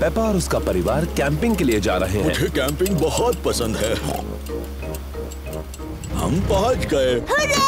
Peppa और उसका परिवार कैंपिंग के लिए जा रहे हैं। मुझे कैंपिंग बहुत पसंद है। हम पहुंच गए।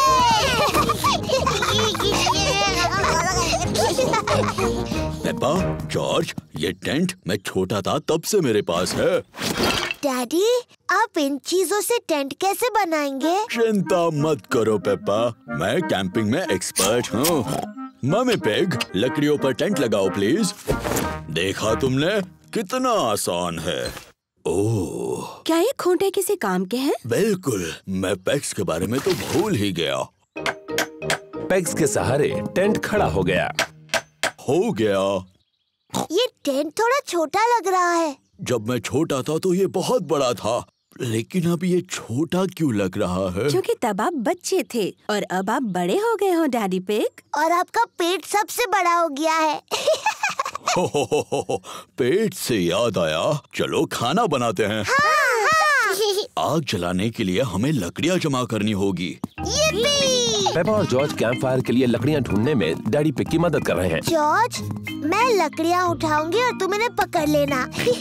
पेपा, जॉर्ज, ये टेंट मैं छोटा था तब से मेरे पास है। डैडी, आप इन चीजों से टेंट कैसे बनाएंगे? चिंता मत करो पेपा, मैं कैंपिंग में एक्सपर्ट हूँ। मम्मी पिग, लकड़ियों पर टेंट लगाओ प्लीज। देखा तुमने, कितना आसान है। ओह, क्या ये खूंटे किसी काम के हैं? बिल्कुल, मैं पेग्स के बारे में तो भूल ही गया। पेग्स के सहारे टेंट खड़ा हो गया। हो गया। ये टेंट थोड़ा छोटा लग रहा है। जब मैं छोटा था तो ये बहुत बड़ा था, लेकिन अब ये छोटा क्यों लग रहा है? क्योंकि तब आप बच्चे थे और अब आप बड़े हो गए हो डैडी पिग। और आपका पेट सबसे बड़ा हो गया है। हो, पेट से याद आया, चलो खाना बनाते हैं। हाँ। आग जलाने के लिए हमें लकड़ियाँ जमा करनी होगी। पेपा और जॉर्ज कैंप फायर के लिए लकड़ियाँ ढूंढने में डैडी पिग की मदद कर रहे हैं। जॉर्ज, मैं लकड़ियाँ उठाऊंगी और तुम इन्हें पकड़ लेना।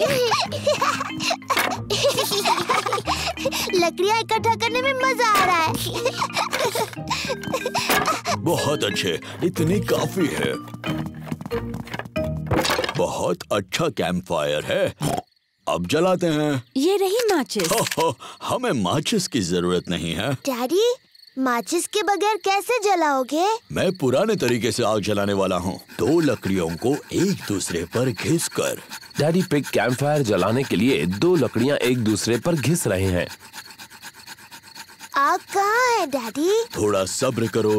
लकड़ियाँ इकट्ठा करने में मजा आ रहा है। बहुत अच्छे, इतनी काफी है। बहुत अच्छा कैंप फायर है। अब जलाते हैं। ये रही माचिस। हमें माचिस की जरूरत नहीं है। डैडी, माचिस के बगैर कैसे जलाओगे? मैं पुराने तरीके से आग जलाने वाला हूँ। 2 लकड़ियों को एक दूसरे पर घिसकर। डैडी पिग कैंप फायर जलाने के लिए 2 लकड़ियाँ एक दूसरे पर घिस रहे हैं। आग कहाँ है डैडी? थोड़ा सब्र करो।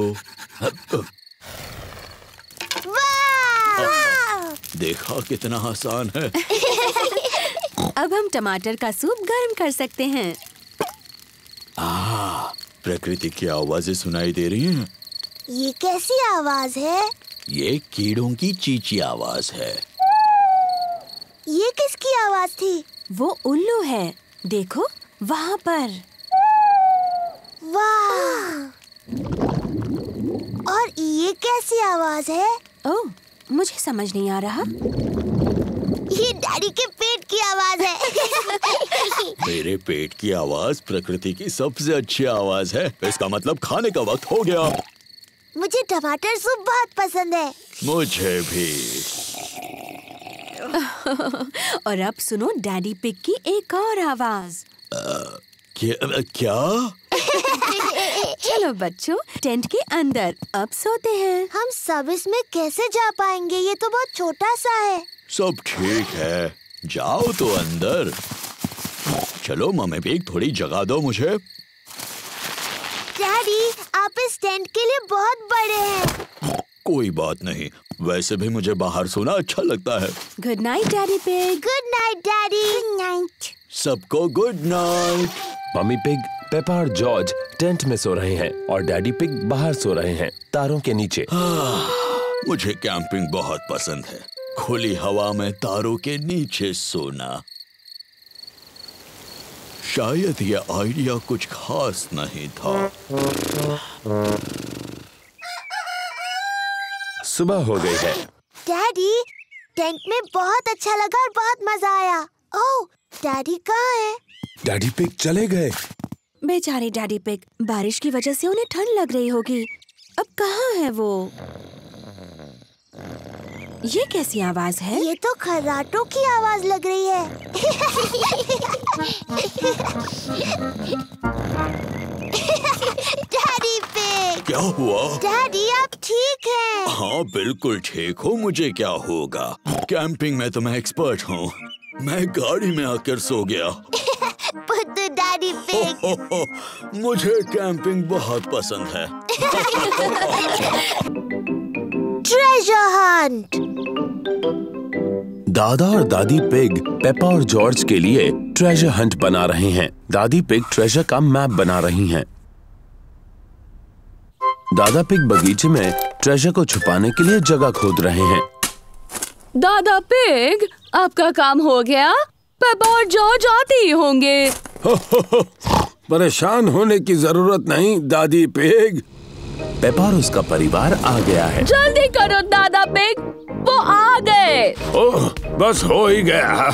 वाह! देखा कितना आसान है। अब हम टमाटर का सूप गर्म कर सकते हैं। प्रकृति की आवाजें सुनाई दे रही हैं। ये कैसी आवाज है? ये कीड़ों की चींची आवाज है। ये किसकी आवाज थी? वो उल्लू है, देखो वहाँ पर। वाह! और ये कैसी आवाज है? ओह, मुझे समझ नहीं आ रहा। ये डैडी के पेट की आवाज है। मेरे पेट की आवाज प्रकृति की सबसे अच्छी आवाज है। इसका मतलब खाने का वक्त हो गया। मुझे टमाटर सूप बहुत पसंद है। मुझे भी। और अब सुनो डैडी पिग की एक और आवाज। क्या? चलो बच्चों, टेंट के अंदर अब सोते हैं। हम सब इसमें कैसे जा पाएंगे? ये तो बहुत छोटा सा है। सब ठीक है, जाओ तो अंदर। चलो मम्मी पिग, थोड़ी जगह दो मुझे। डैडी, आप इस टेंट के लिए बहुत बड़े हैं। कोई बात नहीं, वैसे भी मुझे बाहर सोना अच्छा लगता है। Good night daddy pig. Good night daddy. Good night. सबको good night. Mummy pig, Peppa और जॉर्ज टेंट में सो रहे हैं और डैडी पिग बाहर सो रहे हैं, तारों के नीचे। मुझे कैंपिंग बहुत पसंद है, खुली हवा में तारों के नीचे सोना। शायद ये आइडिया कुछ खास नहीं था। सुबह हो गई है। डैडी, टेंट में बहुत अच्छा लगा और बहुत मजा आया। ओह, डैडी कहाँ है? डैडी पिग चले गए। बेचारे डैडी पिग, बारिश की वजह से उन्हें ठंड लग रही होगी। अब कहाँ है वो? ये कैसी आवाज है? ये तो खर्राटों की आवाज लग रही है। Daddy pig. क्या हुआ? डैडी, आप ठीक हैं? हाँ बिल्कुल ठीक हूँ, मुझे क्या होगा। कैंपिंग में तो मैं एक्सपर्ट हूँ। मैं गाड़ी में आकर सो गया। बुद्धू डैडी पिग। मुझे कैंपिंग बहुत पसंद है। Treasure hunt. दादा और दादी पिग पेपा और जॉर्ज के लिए ट्रेजर हंट बना रहे हैं। दादी पिग ट्रेजर का मैप बना रही हैं। दादा पिग बगीचे में ट्रेजर को छुपाने के लिए जगह खोद रहे हैं। दादा पिग, आपका काम हो गया? पेपा और जॉर्ज आते ही होंगे। परेशान होने की जरूरत नहीं दादी पिग। पेपा और उसका परिवार आ गया है। जल्दी करो दादा पिग, वो आ गए। ओह, बस हो ही गया।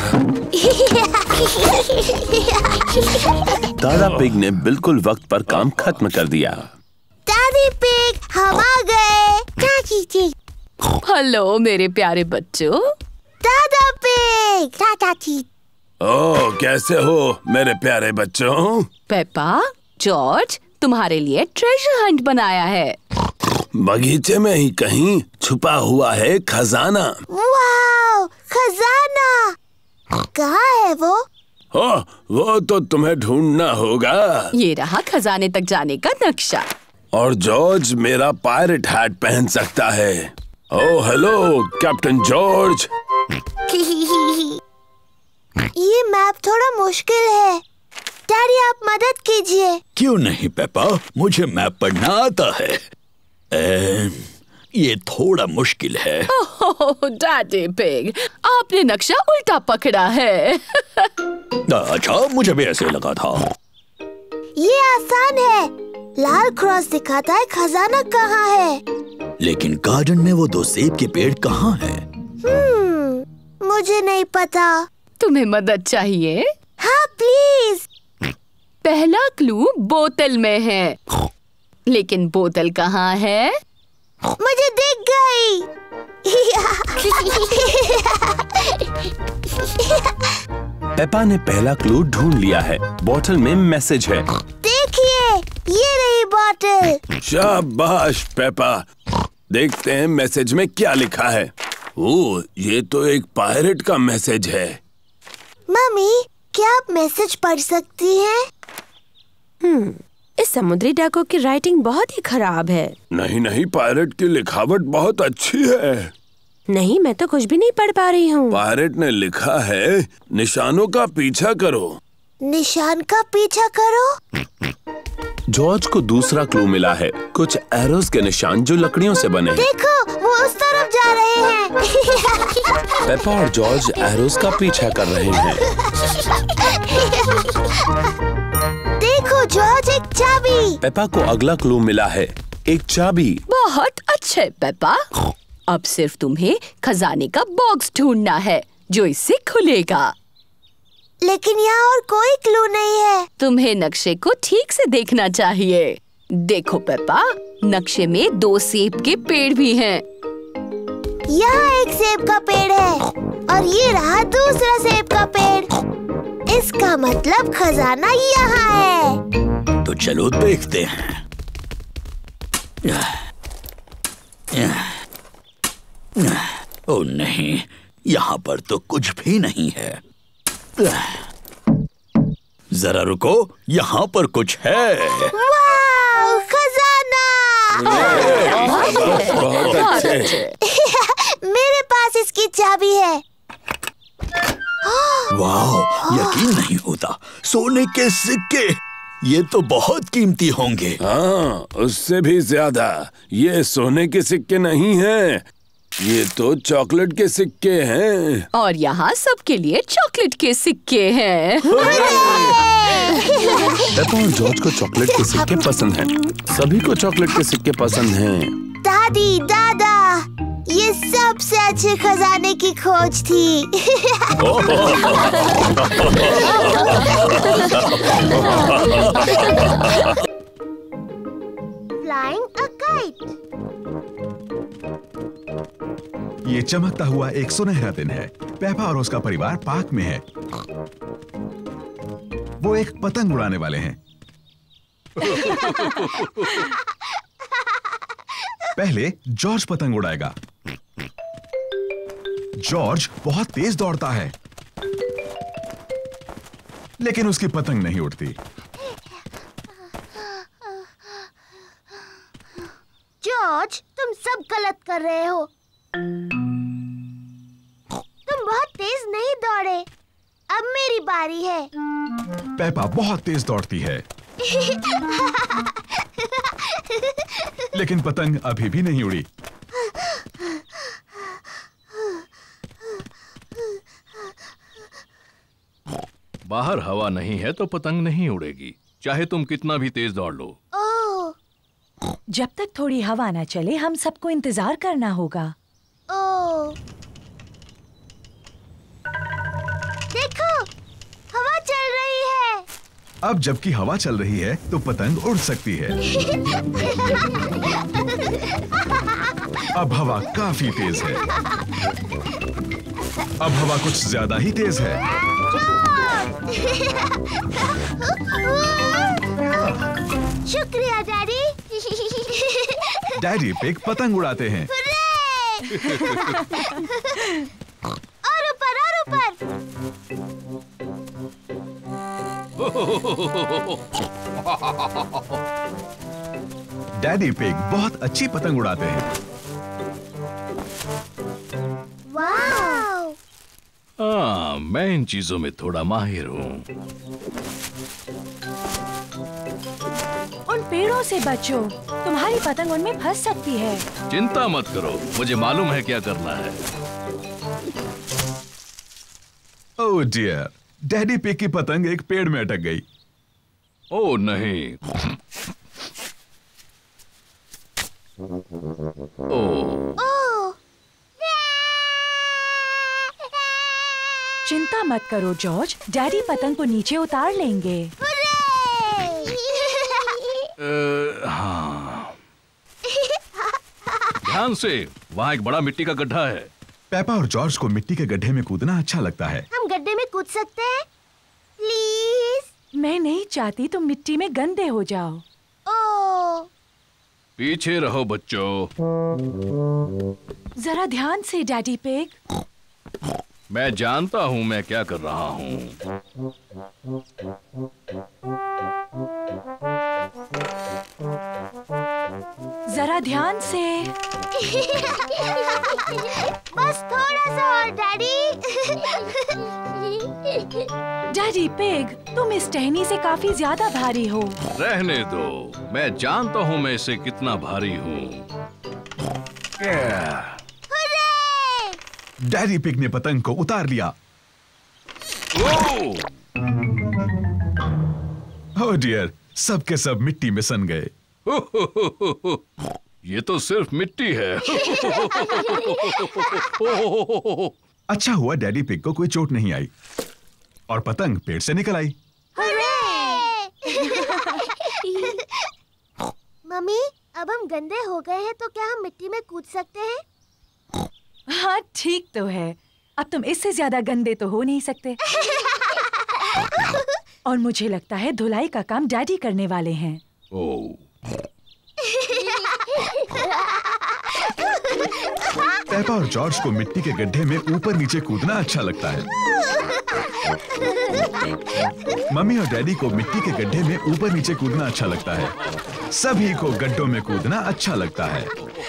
दादा पिग ने बिल्कुल वक्त पर काम खत्म कर दिया। दादी पिग, हम आ गए। चाची। हेलो मेरे प्यारे बच्चों। दादा पिग, चाची। ओह, कैसे हो मेरे प्यारे बच्चों? पेपा, जॉर्ज तुम्हारे लिए ट्रेजर हंट बनाया है। बगीचे में ही कहीं छुपा हुआ है खजाना। वाव, खजाना। कहाँ है वो? ओह, वो तो तुम्हें ढूंढना होगा। ये रहा खजाने तक जाने का नक्शा। और जॉर्ज मेरा पायरेट हैट पहन सकता है। Oh hello captain George. ये मैप थोड़ा मुश्किल है। डैडी आप मदद कीजिए। क्यों नहीं पेपा, मुझे मैप पढ़ना आता है। ये थोड़ा मुश्किल है। ओह डैडी पिग, आपने नक्शा उल्टा पकड़ा है। अच्छा, मुझे भी ऐसे लगा था। ये आसान है। लाल क्रॉस दिखाता है खजाना कहाँ है। लेकिन गार्डन में वो 2 सेब के पेड़ कहाँ हैं? मुझे नहीं पता। तुम्हें मदद चाहिए? हाँ प्लीज। पहला क्लू बोतल में है, लेकिन बोतल कहाँ है? मुझे दिख गई। पेपा ने पहला क्लू ढूंढ लिया है। बोतल में मैसेज है। देखिए, ये रही बोतल। शाबाश पेपा। देखते हैं मैसेज में क्या लिखा है। ओह, ये तो एक पायरेट का मैसेज है। मम्मी, क्या आप मैसेज पढ़ सकती हैं? इस समुद्री डाकू की राइटिंग बहुत ही खराब है। नहीं, पायरेट की लिखावट बहुत अच्छी है। नहीं, मैं तो कुछ भी नहीं पढ़ पा रही हूँ। पायरेट ने लिखा है, निशानों का पीछा करो। निशान का पीछा करो? जॉर्ज को दूसरा क्लू मिला है। कुछ एरोस के निशान जो लकड़ियों से बने हैं। देखो, वो उस तरफ जा रहे हैं। पेपा और जॉर्ज एरोस का पीछा कर रहे हैं। देखो जॉर्ज, एक चाबी। पेपा को अगला क्लू मिला है, एक चाबी। बहुत अच्छे पेपा। अब सिर्फ तुम्हें खजाने का बॉक्स ढूंढना है जो इससे खुलेगा। लेकिन यहाँ और कोई क्लू नहीं है। तुम्हें नक्शे को ठीक से देखना चाहिए। देखो पेपा, नक्शे में 2 सेब के पेड़ भी हैं। यहाँ एक सेब का पेड़ है और ये रहा दूसरा सेब का पेड़। इसका मतलब खजाना यहाँ है। तो चलो देखते हैं। ओह नहीं, यहाँ पर तो कुछ भी नहीं है। जरा रुको, यहाँ पर कुछ है। वाव, खजाना। बहुत अच्छे। मेरे पास इसकी चाबी है। वाह, यकीन नहीं होता, सोने के सिक्के। ये तो बहुत कीमती होंगे। हाँ, उससे भी ज्यादा। ये सोने के सिक्के नहीं हैं, ये तो चॉकलेट के सिक्के हैं। और यहाँ सबके लिए चॉकलेट के सिक्के हैं। पेपा और जॉर्ज को चॉकलेट के सिक्के पसंद हैं। सभी को चॉकलेट के सिक्के पसंद हैं। दादी, दादा, ये सबसे अच्छे खजाने की खोज थी। Flying a kite. ये चमकता हुआ एक सुनहरा दिन है। पेपा और उसका परिवार पार्क में है। वो एक पतंग उड़ाने वाले हैं। पहले जॉर्ज पतंग उड़ाएगा। जॉर्ज बहुत तेज दौड़ता है, लेकिन उसकी पतंग नहीं उड़ती। जॉर्ज, तुम सब गलत कर रहे हो। तुम बहुत तेज नहीं दौड़े। अब मेरी बारी है। पेपा बहुत तेज दौड़ती है, लेकिन पतंग अभी भी नहीं उड़ी। बाहर हवा नहीं है तो पतंग नहीं उड़ेगी, चाहे तुम कितना भी तेज दौड़ लो। जब तक थोड़ी हवा न चले हम सबको इंतजार करना होगा। ओह। अब जबकि हवा चल रही है तो पतंग उड़ सकती है। अब हवा काफी तेज है। अब हवा कुछ ज्यादा ही तेज है। शुक्रिया डैडी। डैडी पिग पतंग उड़ाते हैं। और ऊपर और ऊपर। डैडी पिग बहुत अच्छी पतंग उड़ाते हैं। वाव! हाँ, मैं इन चीजों में थोड़ा माहिर हूँ। उन पेड़ों से बचो, तुम्हारी पतंग उनमें फंस सकती है। चिंता मत करो, मुझे मालूम है क्या करना है। ओह डियर, डैडी पिग की पतंग एक पेड़ में अटक गई। ओह नहीं। ओह, चिंता मत करो जॉर्ज, डैडी पतंग को नीचे उतार लेंगे। हाँ। ध्यान से, वहाँ एक बड़ा मिट्टी का गड्ढा है। पेपा और जॉर्ज को मिट्टी के गड्ढे में कूदना अच्छा लगता है। हम गड्ढे में कूद सकते हैं? प्लीज। मैं नहीं चाहती तुम मिट्टी में गंदे हो जाओ। ओह, पीछे रहो बच्चों। जरा ध्यान से डैडी पिग। मैं जानता हूँ मैं क्या कर रहा हूँ। जरा ध्यान से। बस थोड़ा सा और डैडी। डैडी पिग, तुम इस टहनी से काफी ज्यादा भारी हो। रहने दो, मैं जानता हूँ मैं इससे कितना भारी हूँ। डैडी पिग ने पतंग को उतार लिया। ओह डियर, सब के सब मिट्टी में सन गए। ये तो सिर्फ मिट्टी है। अच्छा हुआ डैडी पिग को कोई चोट नहीं आई और पतंग पेड़ से निकल आई। मम्मी, अब हम गंदे हो गए हैं तो क्या हम मिट्टी में कूद सकते हैं? हाँ ठीक तो है, अब तुम इससे ज्यादा गंदे तो हो नहीं सकते। और मुझे लगता है धुलाई का काम डैडी करने वाले हैं। पेपा और जॉर्ज को मिट्टी के गड्ढे में ऊपर नीचे कूदना अच्छा लगता है। मम्मी और डैडी को मिट्टी के गड्ढे में ऊपर नीचे कूदना अच्छा लगता है। सभी को गड्ढों में कूदना अच्छा लगता है।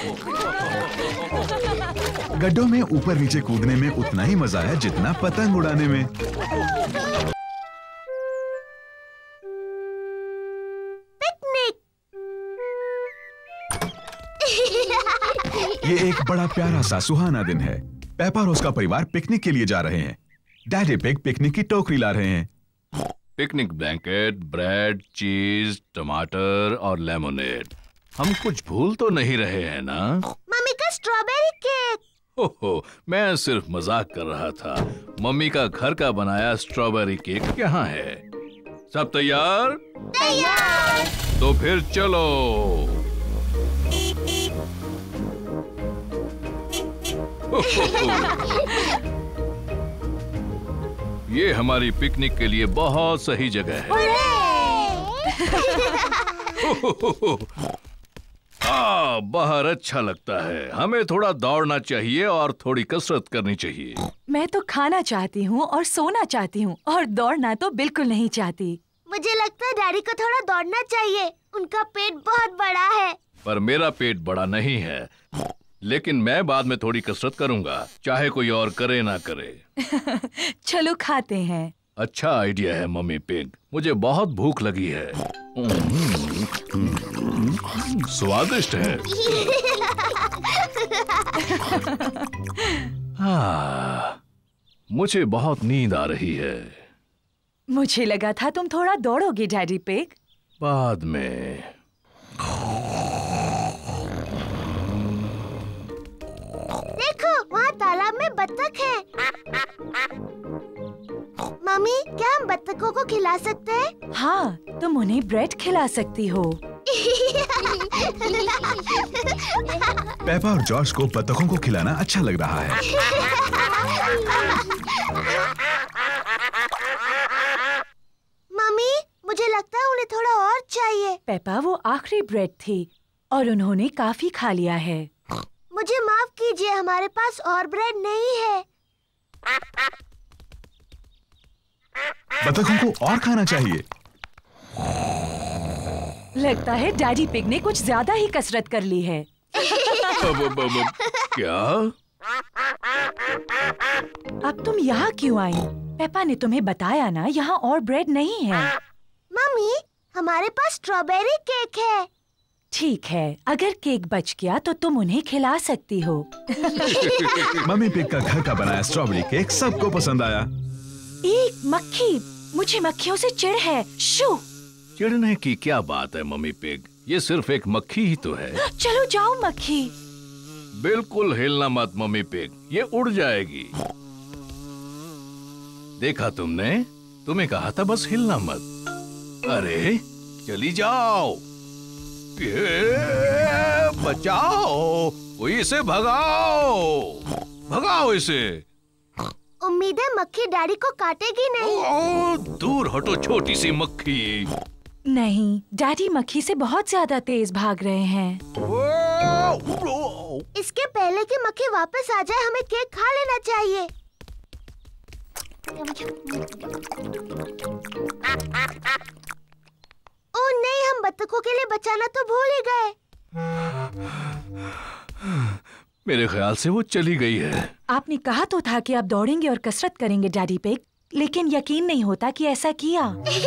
गड्ढों में ऊपर नीचे कूदने में उतना ही मजा है जितना पतंग उड़ाने में। पिकनिक। ये एक बड़ा प्यारा सा सुहाना दिन है। पेपा और उसका परिवार पिकनिक के लिए जा रहे हैं। डैडी पिग पिकनिक की टोकरी ला रहे हैं। पिकनिक ब्लैंकेट, ब्रेड, चीज, टमाटर और लेमोनेड। हम कुछ भूल तो नहीं रहे हैं ना? मम्मी का स्ट्रॉबेरी केक। ओहो, मैं सिर्फ मजाक कर रहा था। मम्मी का घर का बनाया स्ट्रॉबेरी केक यहाँ है। सब तैयार? तैयार। तो फिर चलो। ये हमारी पिकनिक के लिए बहुत सही जगह है। बाहर अच्छा लगता है। हमें थोड़ा दौड़ना चाहिए और थोड़ी कसरत करनी चाहिए। मैं तो खाना चाहती हूँ और सोना चाहती हूँ और दौड़ना तो बिल्कुल नहीं चाहती। मुझे लगता है डैडी को थोड़ा दौड़ना चाहिए। उनका पेट बहुत बड़ा है। पर मेरा पेट बड़ा नहीं है। लेकिन मैं बाद में थोड़ी कसरत करूंगा, चाहे कोई और करे ना करे। चलो खाते हैं। अच्छा आइडिया है मम्मी पिग। मुझे बहुत भूख लगी है। स्वादिष्ट है। मुझे बहुत नींद आ रही है। मुझे लगा था तुम थोड़ा दौड़ोगे डैडी पिग। बाद में। देखो, वहाँ तालाब में बत्तख है। मम्मी, क्या हम बत्तख बतखों को खिला सकते हैं? हाँ, तुम उन्हें ब्रेड खिला सकती हो। पेपा और जॉर्ज को बतखों को खिलाना अच्छा लग रहा है। मम्मी, मुझे लगता है उन्हें थोड़ा और चाहिए। पेपा, वो आखिरी ब्रेड थी और उन्होंने काफी खा लिया है। मुझे माफ कीजिए, हमारे पास और ब्रेड नहीं है। बतखों को और खाना चाहिए। लगता है डैडी पिग ने कुछ ज्यादा ही कसरत कर ली है। क्या? अब तुम यहाँ क्यों आई? पेपा ने तुम्हें बताया ना, यहाँ और ब्रेड नहीं है। मम्मी, हमारे पास स्ट्रॉबेरी केक है। ठीक है, अगर केक बच गया तो तुम उन्हें खिला सकती हो। मम्मी पिग का घर का बनाया स्ट्रॉबेरी केक सबको पसंद आया। एक मक्खी, मुझे मक्खियों से चिढ़ है। शू! चिढ़ने की क्या बात है मम्मी पिग, ये सिर्फ एक मक्खी ही तो है। चलो जाओ मक्खी। बिल्कुल हिलना मत मम्मी पिग, ये उड़ जाएगी। देखा तुमने, तुम्हें कहा था बस हिलना मत। अरे चली जाओ, बचाओ, कोई इसे भगाओ, भगाओ इसे। उम्मीद है मक्खी डैडी को काटेगी नहीं। ओ, दूर हटो छोटी सी मक्खी। नहीं, डैडी मक्खी से बहुत ज्यादा तेज भाग रहे हैं। इसके पहले कि मक्खी वापस आ जाए, हमें केक खा लेना चाहिए। ओह नहीं, हम बतखों के लिए बचाना तो भूल ही गए। मेरे ख्याल से वो चली गई है। आपने कहा तो था कि आप दौड़ेंगे और कसरत करेंगे डैडी पिग, लेकिन यकीन नहीं होता कि ऐसा किया।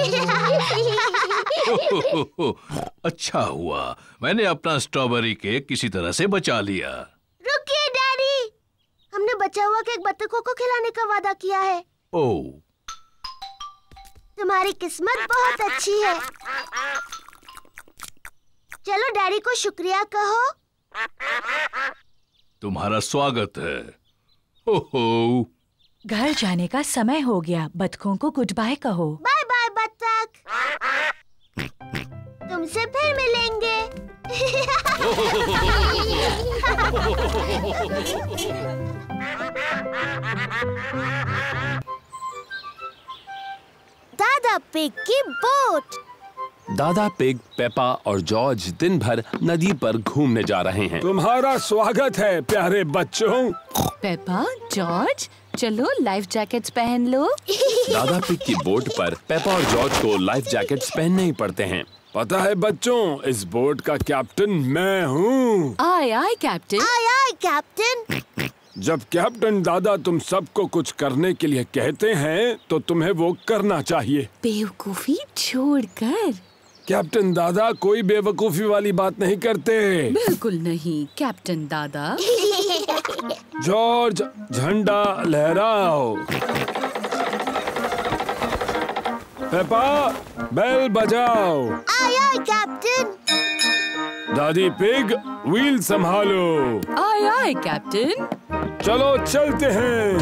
अच्छा हुआ मैंने अपना स्ट्रॉबेरी केक किसी तरह से बचा लिया। रुकिए डैडी, हमने बचा हुआ केक बतखों को खिलाने का वादा किया है। ओह, तुम्हारी किस्मत बहुत अच्छी है। चलो डैडी को शुक्रिया कहो। तुम्हारा स्वागत है। ओहो, घर जाने का समय हो गया, बतखों को गुड बाय कहो। बाय बाय बतख, तुमसे फिर मिलेंगे। दादा पिग की बोट। दादा पिग, पेपा और जॉर्ज दिन भर नदी पर घूमने जा रहे हैं। तुम्हारा स्वागत है प्यारे बच्चों। पेपा, जॉर्ज, चलो लाइफ जैकेट्स पहन लो। दादा पिग की बोट पर पेपा और जॉर्ज को लाइफ जैकेट्स पहनने ही पड़ते हैं। पता है बच्चों, इस बोट का कैप्टन मैं हूँ। Aye aye captain. Aye aye captain. जब कैप्टन दादा तुम सबको कुछ करने के लिए कहते हैं तो तुम्हें वो करना चाहिए। बेवकूफी छोड़कर। कैप्टन दादा कोई बेवकूफी वाली बात नहीं करते। बिल्कुल नहीं कैप्टन दादा। जॉर्ज, झंडा लहराओ। पेपा, बेल बजाओ। Aye aye captain. दादी पिग, व्हील संभालो। Aye aye captain. चलो चलते हैं।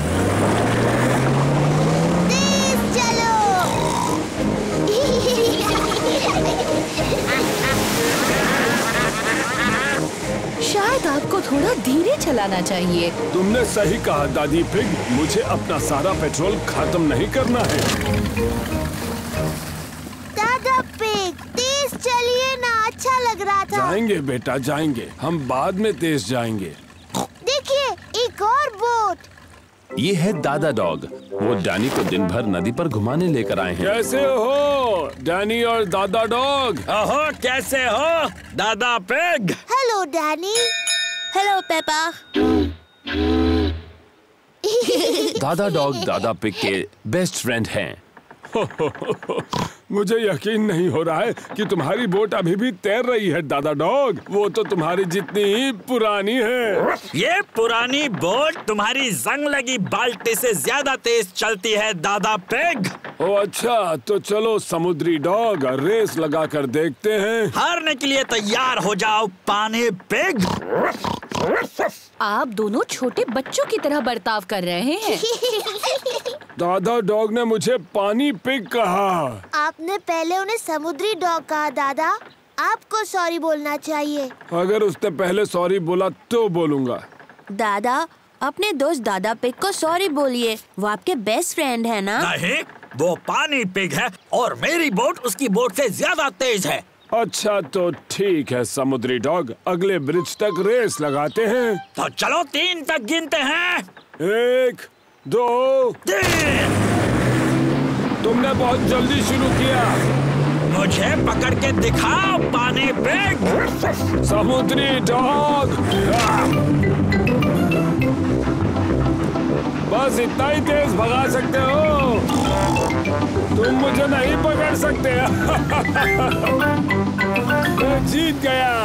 तेज चलो। शायद आपको थोड़ा धीरे चलाना चाहिए। तुमने सही कहा दादी पिग, मुझे अपना सारा पेट्रोल खत्म नहीं करना है। दादा पिग, तेज चलिए ना, अच्छा लग रहा था। जाएंगे बेटा जाएंगे, हम बाद में तेज जाएंगे। देखिए, एक और बोट। ये है दादा डॉग, वो डैनी को दिन भर नदी पर घुमाने लेकर आए हैं। कैसे हो डैनी और दादा डॉग? ओहो, कैसे हो दादा pig? Hello Danny. Hello Peppa. दादा डॉग दादा पिग के बेस्ट फ्रेंड हैं। मुझे यकीन नहीं हो रहा है कि तुम्हारी बोट अभी भी तैर रही है दादा डॉग। वो तो तुम्हारी जितनी ही पुरानी है। ये पुरानी बोट तुम्हारी जंग लगी बाल्टी से ज्यादा तेज चलती है दादा पिग। ओ अच्छा, तो चलो समुद्री डॉग, रेस लगा कर देखते हैं। हारने के लिए तैयार हो जाओ पानी पिग। आप दोनों छोटे बच्चों की तरह बर्ताव कर रहे हैं। दादा डॉग ने मुझे पानी पिग कहा। आपने पहले उन्हें समुद्री डॉग कहा दादा। आपको सॉरी बोलना चाहिए। अगर उसने पहले सॉरी बोला तो बोलूँगा। दादा, अपने दोस्त दादा पिग को सॉरी बोलिए। वो आपके बेस्ट फ्रेंड है ना? नहीं, वो पानी पिग है और मेरी बोट उसकी बोट से ज्यादा तेज है। अच्छा तो ठीक है समुद्री डॉग, अगले ब्रिज तक रेस लगाते हैं। तो चलो 3 तक गिनते हैं। 1, 2, 3। तुमने बहुत जल्दी शुरू किया। मुझे पकड़ के दिखाओ पानी पिग। समुद्री डॉग। बस इतना ही तेज भगा सकते हो, तुम मुझे नहीं पकड़ सकते। मैं जीत गया।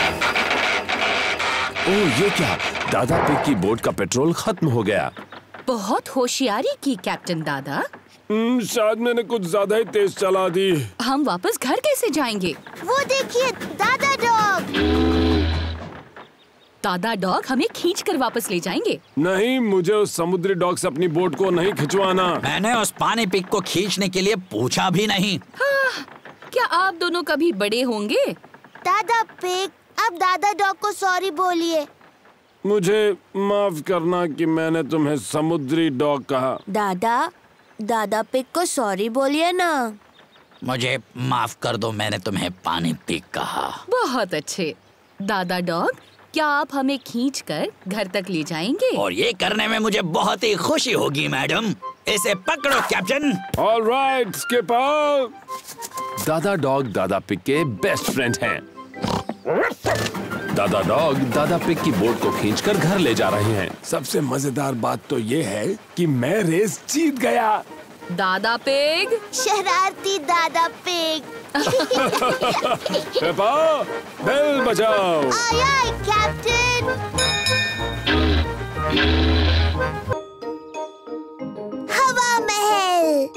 ओह ये क्या, दादा पिग की बोट का पेट्रोल खत्म हो गया। बहुत होशियारी की कैप्टन दादा। शायद मैंने कुछ ज्यादा ही तेज चला दी। हम वापस घर कैसे जाएंगे? वो देखिए दादा डॉग। दादा डॉग हमें खींचकर वापस ले जाएंगे। नहीं, मुझे उस समुद्री डॉग से अपनी बोट को नहीं खिंचवाना। मैंने उस पानी पिग को खींचने के लिए पूछा भी नहीं। क्या आप दोनों कभी बड़े होंगे? दादा पिग, अब दादा डॉग को सॉरी बोलिए। मुझे माफ करना कि मैंने तुम्हें समुद्री डॉग कहा। दादा पिग को सॉरी बोलिए ना। मुझे माफ कर दो, मैंने तुम्हें पानी पिग कहा। बहुत अच्छे। दादा डॉग, क्या आप हमें खींचकर घर तक ले जाएंगे? और ये करने में मुझे बहुत ही खुशी होगी मैडम। इसे पकड़ो कैप्टन। All right skipper. दादा डॉग दादा पिग के बेस्ट फ्रेंड हैं। दादा डॉग दादा पिग की बोट को खींचकर घर ले जा रहे हैं। सबसे मजेदार बात तो ये है कि मैं रेस जीत गया। दादा पिग, शरारती दादा पिग। पेपा, बेल बजाओ। Aye aye captain. Hawa Mahal.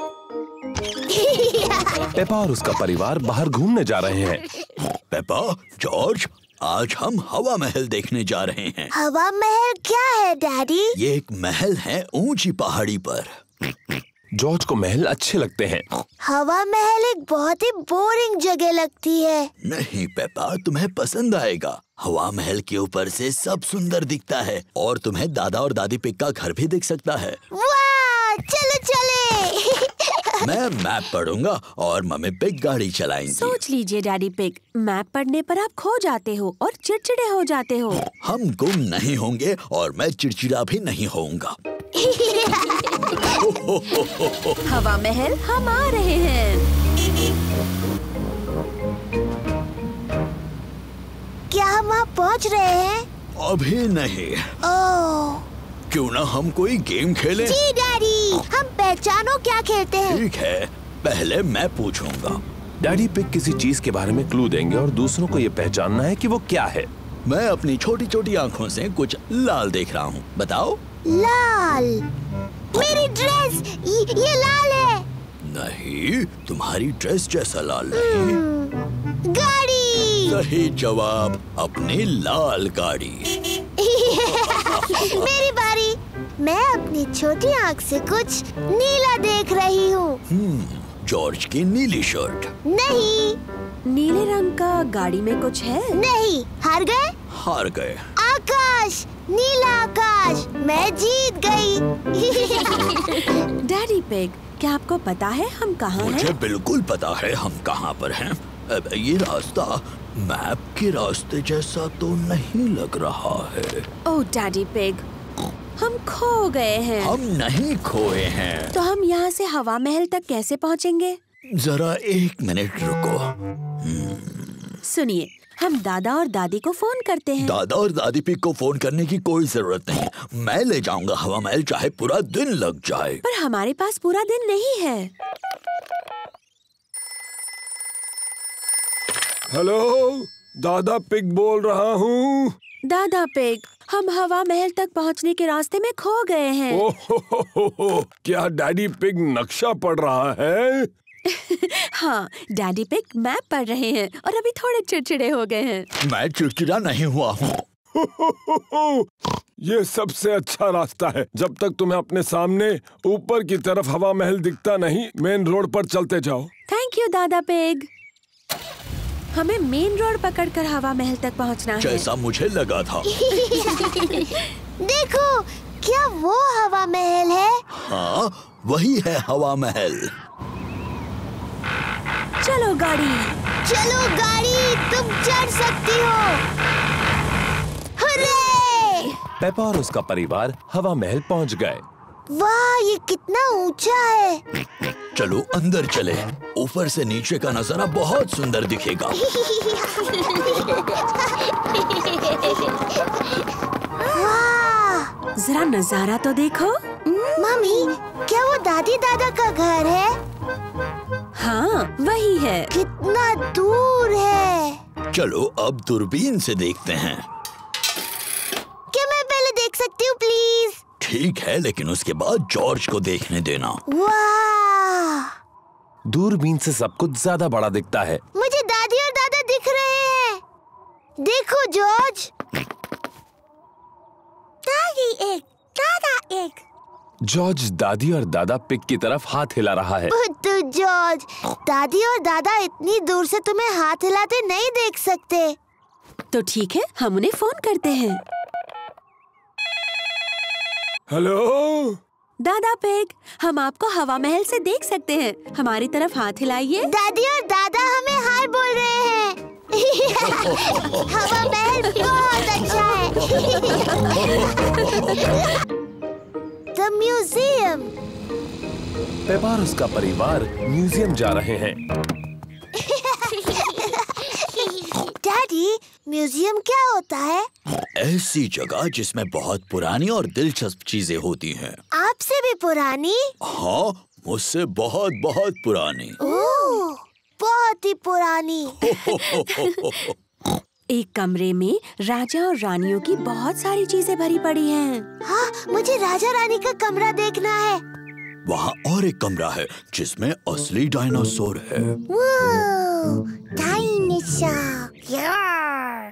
Peppa और उसका परिवार बाहर घूमने जा रहे हैं। पेपा, जॉर्ज, आज हम हवा महल देखने जा रहे हैं। हवा महल क्या है डैडी? ये एक महल है ऊंची पहाड़ी पर। जॉर्ज को महल अच्छे लगते हैं। हवा महल एक बहुत ही बोरिंग जगह लगती है। नहीं पेपा, तुम्हें पसंद आएगा। हवा महल के ऊपर से सब सुंदर दिखता है और तुम्हें दादा और दादी पिग का घर भी दिख सकता है। वाह, चलो चले। मैं मैप पढ़ूंगा और मम्मी पिग गाड़ी चलाएंगी। सोच लीजिए डैडी पिग, मैप पढ़ने पर आप खो जाते हो और चिड़चिड़े हो जाते हो। हम गुम नहीं होंगे और मैं चिड़चिड़ा भी नहीं होऊंगा। हवा महल हम आ रहे हैं। क्या हम वहाँ पहुँच रहे हैं? अभी नहीं। ओह, क्यों ना हम कोई गेम खेलें? जी डैडी, हम पहचानो क्या खेलते हैं। ठीक है, पहले मैं पूछूंगा। डैडी पिग किसी चीज के बारे में क्लू देंगे और दूसरों को ये पहचानना है कि वो क्या है। मैं अपनी छोटी छोटी आँखों से कुछ लाल देख रहा हूँ, बताओ। लाल? मेरी ड्रेस, ये लाल है। नहीं, तुम्हारी ड्रेस जैसा लाल नहीं। गाड़ी। सही जवाब, अपनी लाल गाड़ी। मेरी बारी। मैं अपनी छोटी आँख से कुछ नीला देख रही हूँ। जॉर्ज की नीली शर्ट। नहीं। नीले रंग का गाड़ी में कुछ है? नहीं। हार गए? हार गए। आकाश, नीला आकाश, मैं जीत गई। डैडी पिग, क्या आपको पता है हम कहाँ हैं? मुझे बिल्कुल पता है हम कहाँ पर हैं। ये रास्ता मैप के रास्ते जैसा तो नहीं लग रहा है। ओह डैडी पिग, हम खो गए हैं। हम नहीं खोए हैं। तो हम यहाँ से हवा महल तक कैसे पहुँचेंगे? जरा 1 मिनट रुको। सुनिए, हम दादा और दादी को फोन करते हैं। दादा और दादी पिग को फोन करने की कोई जरूरत नहीं। मैं ले जाऊंगा हवा महल, चाहे पूरा दिन लग जाए। पर हमारे पास पूरा दिन नहीं है। हेलो, दादा पिग बोल रहा हूँ। दादा पिग, हम हवा महल तक पहुँचने के रास्ते में खो गए हैं। ओह, क्या डैडी पिग नक्शा पढ़ रहा है? हाँ, डैडी पिग मैप पढ़ रहे हैं और अभी थोड़े चिड़चिड़े हो गए हैं। मैं चिड़चिड़ा नहीं हुआ हूँ। ये सबसे अच्छा रास्ता है। जब तक तुम्हें अपने सामने ऊपर की तरफ हवा महल दिखता नहीं, मेन रोड पर चलते जाओ। थैंक यू दादा पिग। हमें मेन रोड पकड़कर हवा महल तक पहुंचना है। जैसा मुझे लगा था। देखो, क्या वो हवा महल है? हाँ, वही है हवा महल। चलो गाड़ी। चलो गाड़ी, तुम चढ़ सकती हो। हुर्रे! पेपा और उसका परिवार हवा महल पहुंच गए। वाह, ये कितना ऊंचा है। चलो अंदर चले। ऊपर से नीचे का नजारा बहुत सुंदर दिखेगा। वाह! जरा नजारा तो देखो। मम्मी, क्या वो दादी दादा का घर है? हाँ, वही है। कितना दूर है। चलो अब दूरबीन से देखते हैं। क्या मैं पहले देख सकती हूँ प्लीज? ठीक है, लेकिन उसके बाद जॉर्ज को देखने देना। वाह! दूरबीन से सब कुछ ज्यादा बड़ा दिखता है। मुझे दादी और दादा दिख रहे हैं। देखो जॉर्ज। दादी एक, दादा एक। जॉर्ज दादी और दादा पिग की तरफ हाथ हिला रहा है। बुद्धू जॉर्ज, दादी और दादा इतनी दूर से तुम्हें हाथ हिलाते नहीं देख सकते। तो ठीक है, हम उन्हें फोन करते हैं। हेलो दादा पिग, हम आपको हवा महल से देख सकते हैं। हमारी तरफ हाथ हिलाइए। दादी और दादा हमें हाय बोल रहे हैं। हवा महल बहुत अच्छा है। The museum. पेपा और उसका परिवार म्यूजियम जा रहे हैं। डैडी, म्यूजियम क्या होता है? ऐसी जगह जिसमें बहुत पुरानी और दिलचस्प चीजें होती हैं। आपसे भी पुरानी? हाँ, मुझसे बहुत बहुत पुरानी। ओह, बहुत ही पुरानी। एक कमरे में राजा और रानियों की बहुत सारी चीजें भरी पड़ी हैं। हाँ, मुझे राजा रानी का कमरा देखना है। वहाँ और एक कमरा है जिसमें असली डायनासोर है। डायनासोर। यार।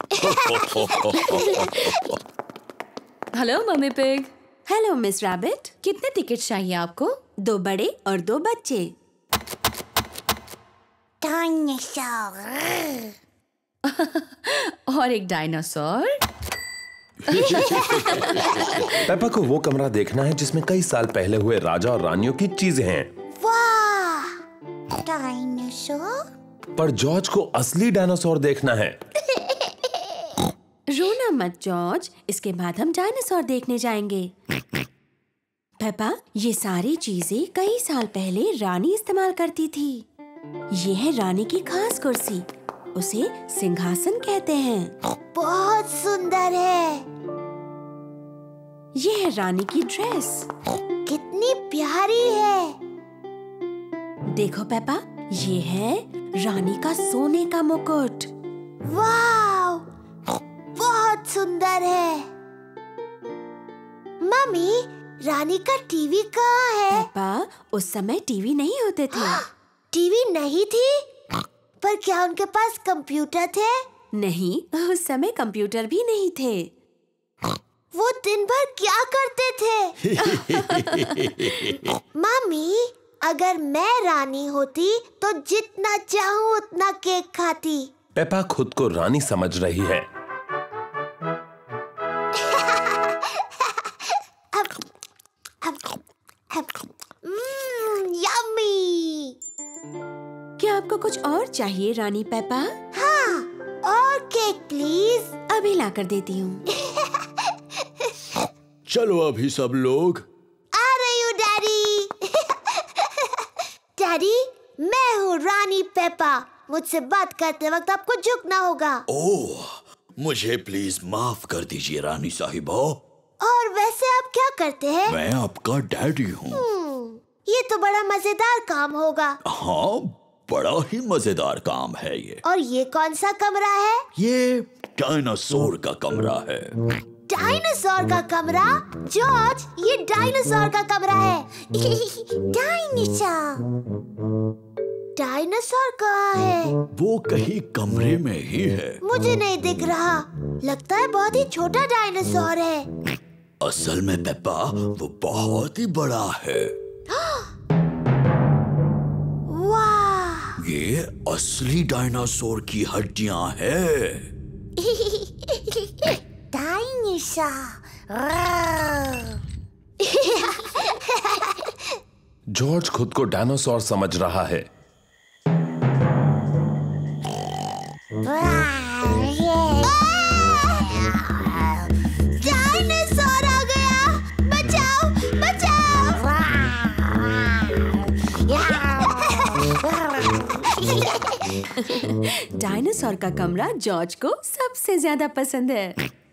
Hello mummy pig. Hello miss rabbit. कितने टिकट चाहिए आपको? 2 बड़े और 2 बच्चे। डायनासोर। और एक डायनासोर। पेपा को वो कमरा देखना है जिसमें कई साल पहले हुए राजा और रानियों की चीजें हैं। वाह! डायनासोर? पर जॉर्ज को असली डायनासोर देखना है। रोना मत जॉर्ज, इसके बाद हम डायनासोर देखने जाएंगे। पेपा, ये सारी चीजें कई साल पहले रानी इस्तेमाल करती थी। ये है रानी की खास कुर्सी, उसे सिंहासन कहते हैं। बहुत सुंदर है। ये है रानी की ड्रेस। कितनी प्यारी है। देखो पेपा, ये है रानी का सोने का मुकुट। वाव! बहुत सुंदर है। मम्मी, रानी का टीवी कहाँ है? पेपा, उस समय टीवी नहीं होते थे। टीवी नहीं थी? पर क्या उनके पास कंप्यूटर थे? नहीं, उस समय कंप्यूटर भी नहीं थे। वो दिन भर क्या करते थे? मम्मी, अगर मैं रानी होती तो जितना चाहूँ उतना केक खाती। पेपा खुद को रानी समझ रही है। यम्मी। क्या आपको कुछ और चाहिए रानी पेपा? हाँ, और केक प्लीज। अभी लाकर देती हूँ। चलो अभी सब लोग। आ रही हूँ डैडी। डैडी, मैं हूँ रानी पेपा। मुझसे बात करते वक्त आपको झुकना होगा। ओह, मुझे प्लीज माफ कर दीजिए रानी साहिबा। और वैसे आप क्या करते हैं? मैं आपका डैडी हूँ। ये तो बड़ा मजेदार काम होगा। हाँ, बड़ा ही मजेदार काम है ये। और ये कौन सा कमरा है? ये डायनासोर का कमरा है। डायनासोर का कमरा? जॉर्ज, ये डायनासोर का कमरा है। डायनासोर। डायनासोर कहाँ है? वो कहीं कमरे में ही है। मुझे नहीं दिख रहा। लगता है बहुत ही छोटा डायनासोर है। असल में पेप्पा वो बहुत ही बड़ा है। वाह! ये असली डायनासोर की हड्डियां हैं। डायनासोर। जॉर्ज खुद को डायनासोर समझ रहा है। डायनासोर आ गया! बचाओ, बचाओ! डायनासोर का कमरा जॉर्ज को सबसे ज्यादा पसंद है।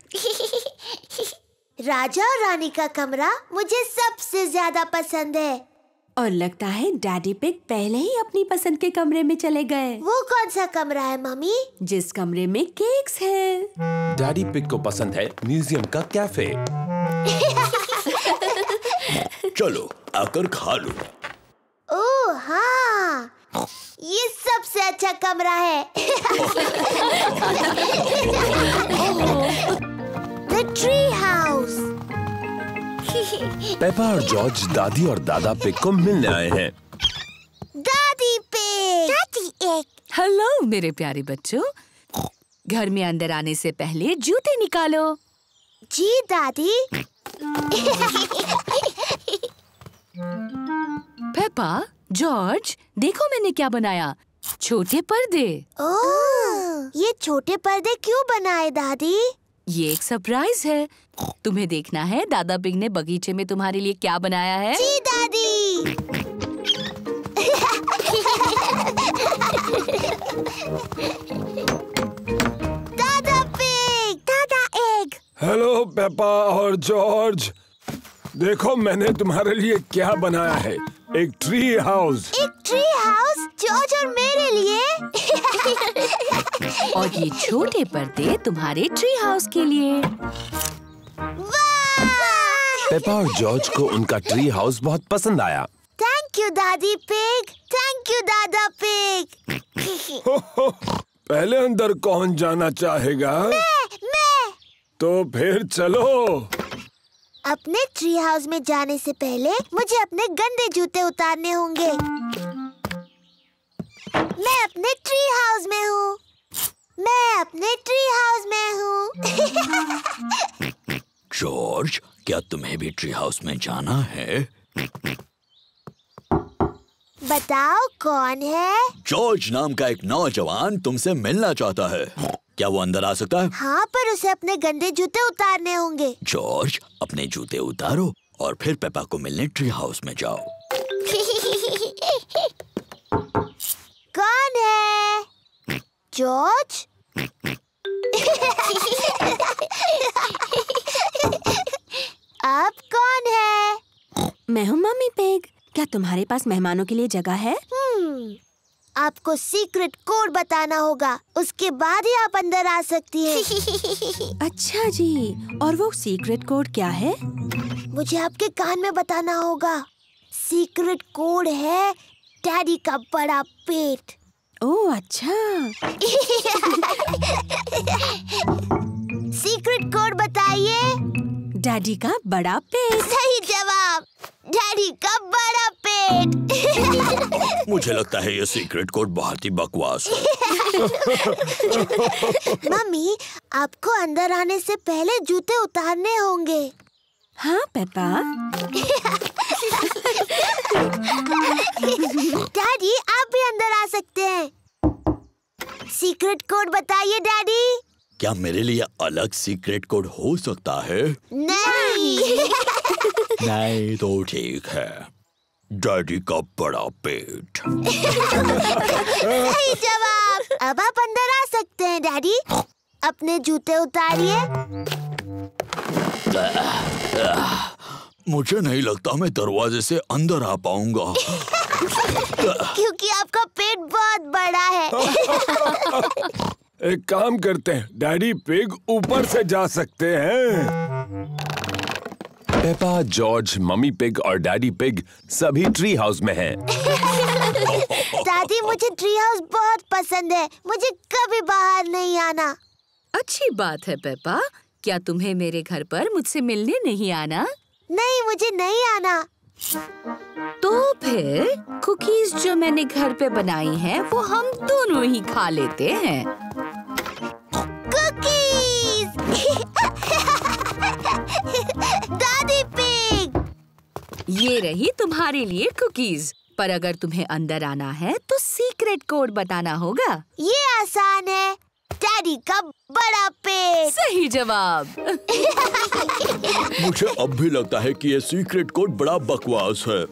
राजा और रानी का कमरा मुझे सबसे ज्यादा पसंद है। और लगता है डैडी पिग पहले ही अपनी पसंद के कमरे में चले गए। वो कौन सा कमरा है मम्मी? जिस कमरे में केक्स हैं। डैडी पिग को पसंद है म्यूजियम का कैफे। चलो आकर खा लो। ओह हाँ, ये सबसे अच्छा कमरा है। The tree house। पेपा और जॉर्ज दादी और दादा पिग को मिलने आए हैं। दादी पिग। दादी एक। हेलो मेरे प्यारे बच्चों, घर में अंदर आने से पहले जूते निकालो। जी दादी। पेपा, जॉर्ज, देखो मैंने क्या बनाया। छोटे पर्दे। ओह, ये छोटे पर्दे क्यों बनाए दादी? ये एक सरप्राइज है। तुम्हें देखना है दादा पिग ने बगीचे में तुम्हारे लिए क्या बनाया है। जी दादी। दादा पिग, दादा एग। हेलो पेपा और जॉर्ज, देखो मैंने तुम्हारे लिए क्या बनाया है। एक ट्री हाउस। एक ट्री हाउस जॉर्ज और मेरे लिए। और ये छोटे पर्दे तुम्हारे ट्री हाउस के लिए। पेपा और जॉर्ज को उनका ट्री हाउस बहुत पसंद आया। थैंक यू दादी पिग। थैंक यू दादा पिग। पहले अंदर कौन जाना चाहेगा? मैं। तो फिर चलो। अपने ट्री हाउस में जाने से पहले मुझे अपने गंदे जूते उतारने होंगे। मैं अपने ट्री हाउस में हूँ। मैं अपने ट्री हाउस में हूँ। जॉर्ज, क्या तुम्हें भी ट्री हाउस में जाना है? बताओ कौन है? जॉर्ज नाम का एक नौजवान तुमसे मिलना चाहता है। क्या वो अंदर आ सकता है? हाँ, पर उसे अपने गंदे जूते उतारने होंगे। जॉर्ज, अपने जूते उतारो और फिर पेपा को मिलने ट्री हाउस में जाओ। कौन है? जॉर्ज? आप कौन है? मैं हूँ मम्मी पिग। क्या तुम्हारे पास मेहमानों के लिए जगह है? आपको सीक्रेट कोड बताना होगा, उसके बाद ही आप अंदर आ सकती हैं। अच्छा जी, और वो सीक्रेट कोड क्या है? मुझे आपके कान में बताना होगा। सीक्रेट कोड है डैडी का बड़ा पेट। ओह अच्छा। सीक्रेट कोड बताइए। डैडी का बड़ा पेट। सही जवाब, डैडी का बड़ा पेट। मुझे लगता है ये सीक्रेट कोड बहुत ही बकवास है। मम्मी, आपको अंदर आने से पहले जूते उतारने होंगे। हाँ पेपा। डैडी, आप भी अंदर आ सकते हैं। सीक्रेट कोड बताइए डैडी। क्या मेरे लिए अलग सीक्रेट कोड हो सकता है? नहीं। नहीं तो ठीक है। डैडी का बड़ा पेट। सही जवाब। अब आप अंदर आ सकते हैं डैडी। अपने जूते उतारिए। मुझे नहीं लगता मैं दरवाजे से अंदर आ पाऊंगा। क्योंकि आपका पेट बहुत बड़ा है। एक काम करते हैं, डैडी पिग ऊपर से जा सकते हैं। पेपा, जॉर्ज, मम्मी पिग और डैडी पिग सभी ट्री हाउस में हैं। दादी, मुझे ट्री हाउस बहुत पसंद है। मुझे कभी बाहर नहीं आना। अच्छी बात है पेपा। क्या तुम्हें मेरे घर पर मुझसे मिलने नहीं आना? नहीं, मुझे नहीं आना। तो फिर कुकीज जो मैंने घर पे बनाई हैं, वो हम दोनों ही खा लेते हैं। कुकीज! दादी पिग! ये रही तुम्हारे लिए कुकीज। पर अगर तुम्हें अंदर आना है तो सीक्रेट कोड बताना होगा। ये आसान है। डैडी का बड़ा पेट। सही जवाब। मुझे अब भी लगता है कि ये सीक्रेट कोड बड़ा बकवास है।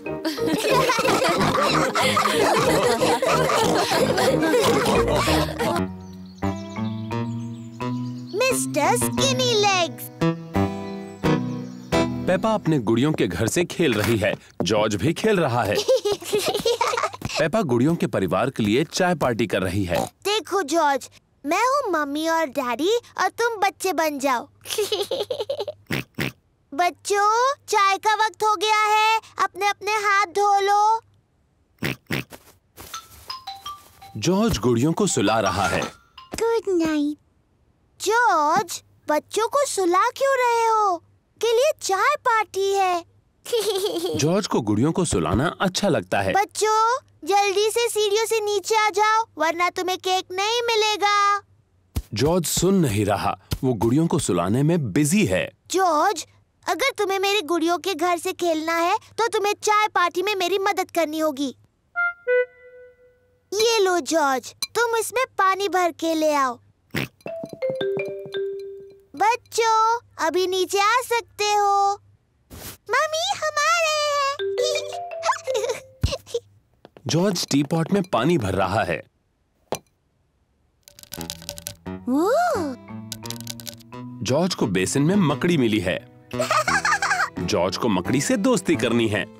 Mister skinny legs. पेपा अपने गुड़ियों के घर से खेल रही है। जॉर्ज भी खेल रहा है। पेपा गुड़ियों के परिवार के लिए चाय पार्टी कर रही है। देखो जॉर्ज, मैं हूँ मम्मी और डैडी और तुम बच्चे बन जाओ। बच्चों, चाय का वक्त हो गया है। अपने अपने हाथ धो लो। जॉर्ज गुड़ियों को सुला रहा है। Good night. जॉर्ज, बच्चों को सुला क्यों रहे हो? के लिए चाय पार्टी है। जॉर्ज को गुड़ियों को सुलाना अच्छा लगता है। बच्चों, जल्दी से सीढ़ियों से नीचे आ जाओ, वरना तुम्हें केक नहीं मिलेगा। जॉर्ज सुन नहीं रहा। वो गुड़ियों को सुलाने में बिजी है। जॉर्ज, अगर तुम्हें मेरी गुड़ियों के घर से खेलना है तो तुम्हें चाय पार्टी में मेरी मदद करनी होगी। ये लो जॉर्ज, तुम इसमें पानी भर के ले आओ। बच्चों, अभी नीचे आ सकते हो। मम्मी, हम आ रहे हैं। जॉर्ज टी पॉट में पानी भर रहा है। जॉर्ज को बेसिन में मकड़ी मिली है। जॉर्ज को मकड़ी से दोस्ती करनी है।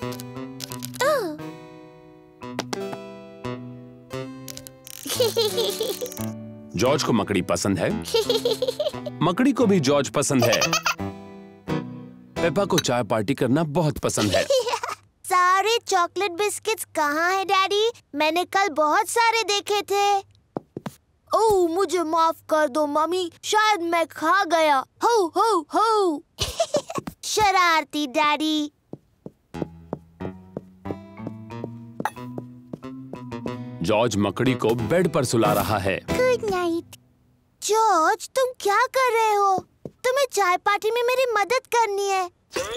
जॉर्ज को मकड़ी पसंद है। मकड़ी को भी जॉर्ज पसंद है। पेपा को चाय पार्टी करना बहुत पसंद है। सारे चॉकलेट बिस्किट्स कहाँ हैं डैडी? मैंने कल बहुत सारे देखे थे। ओह, मुझे माफ कर दो मम्मी, शायद मैं खा गया। हो हो हो। शरारती डैडी। जॉर्ज मकड़ी को बेड पर सुला रहा है। Good night. जॉर्ज, तुम क्या कर रहे हो? तुम्हें चाय पार्टी में मेरी मदद करनी है।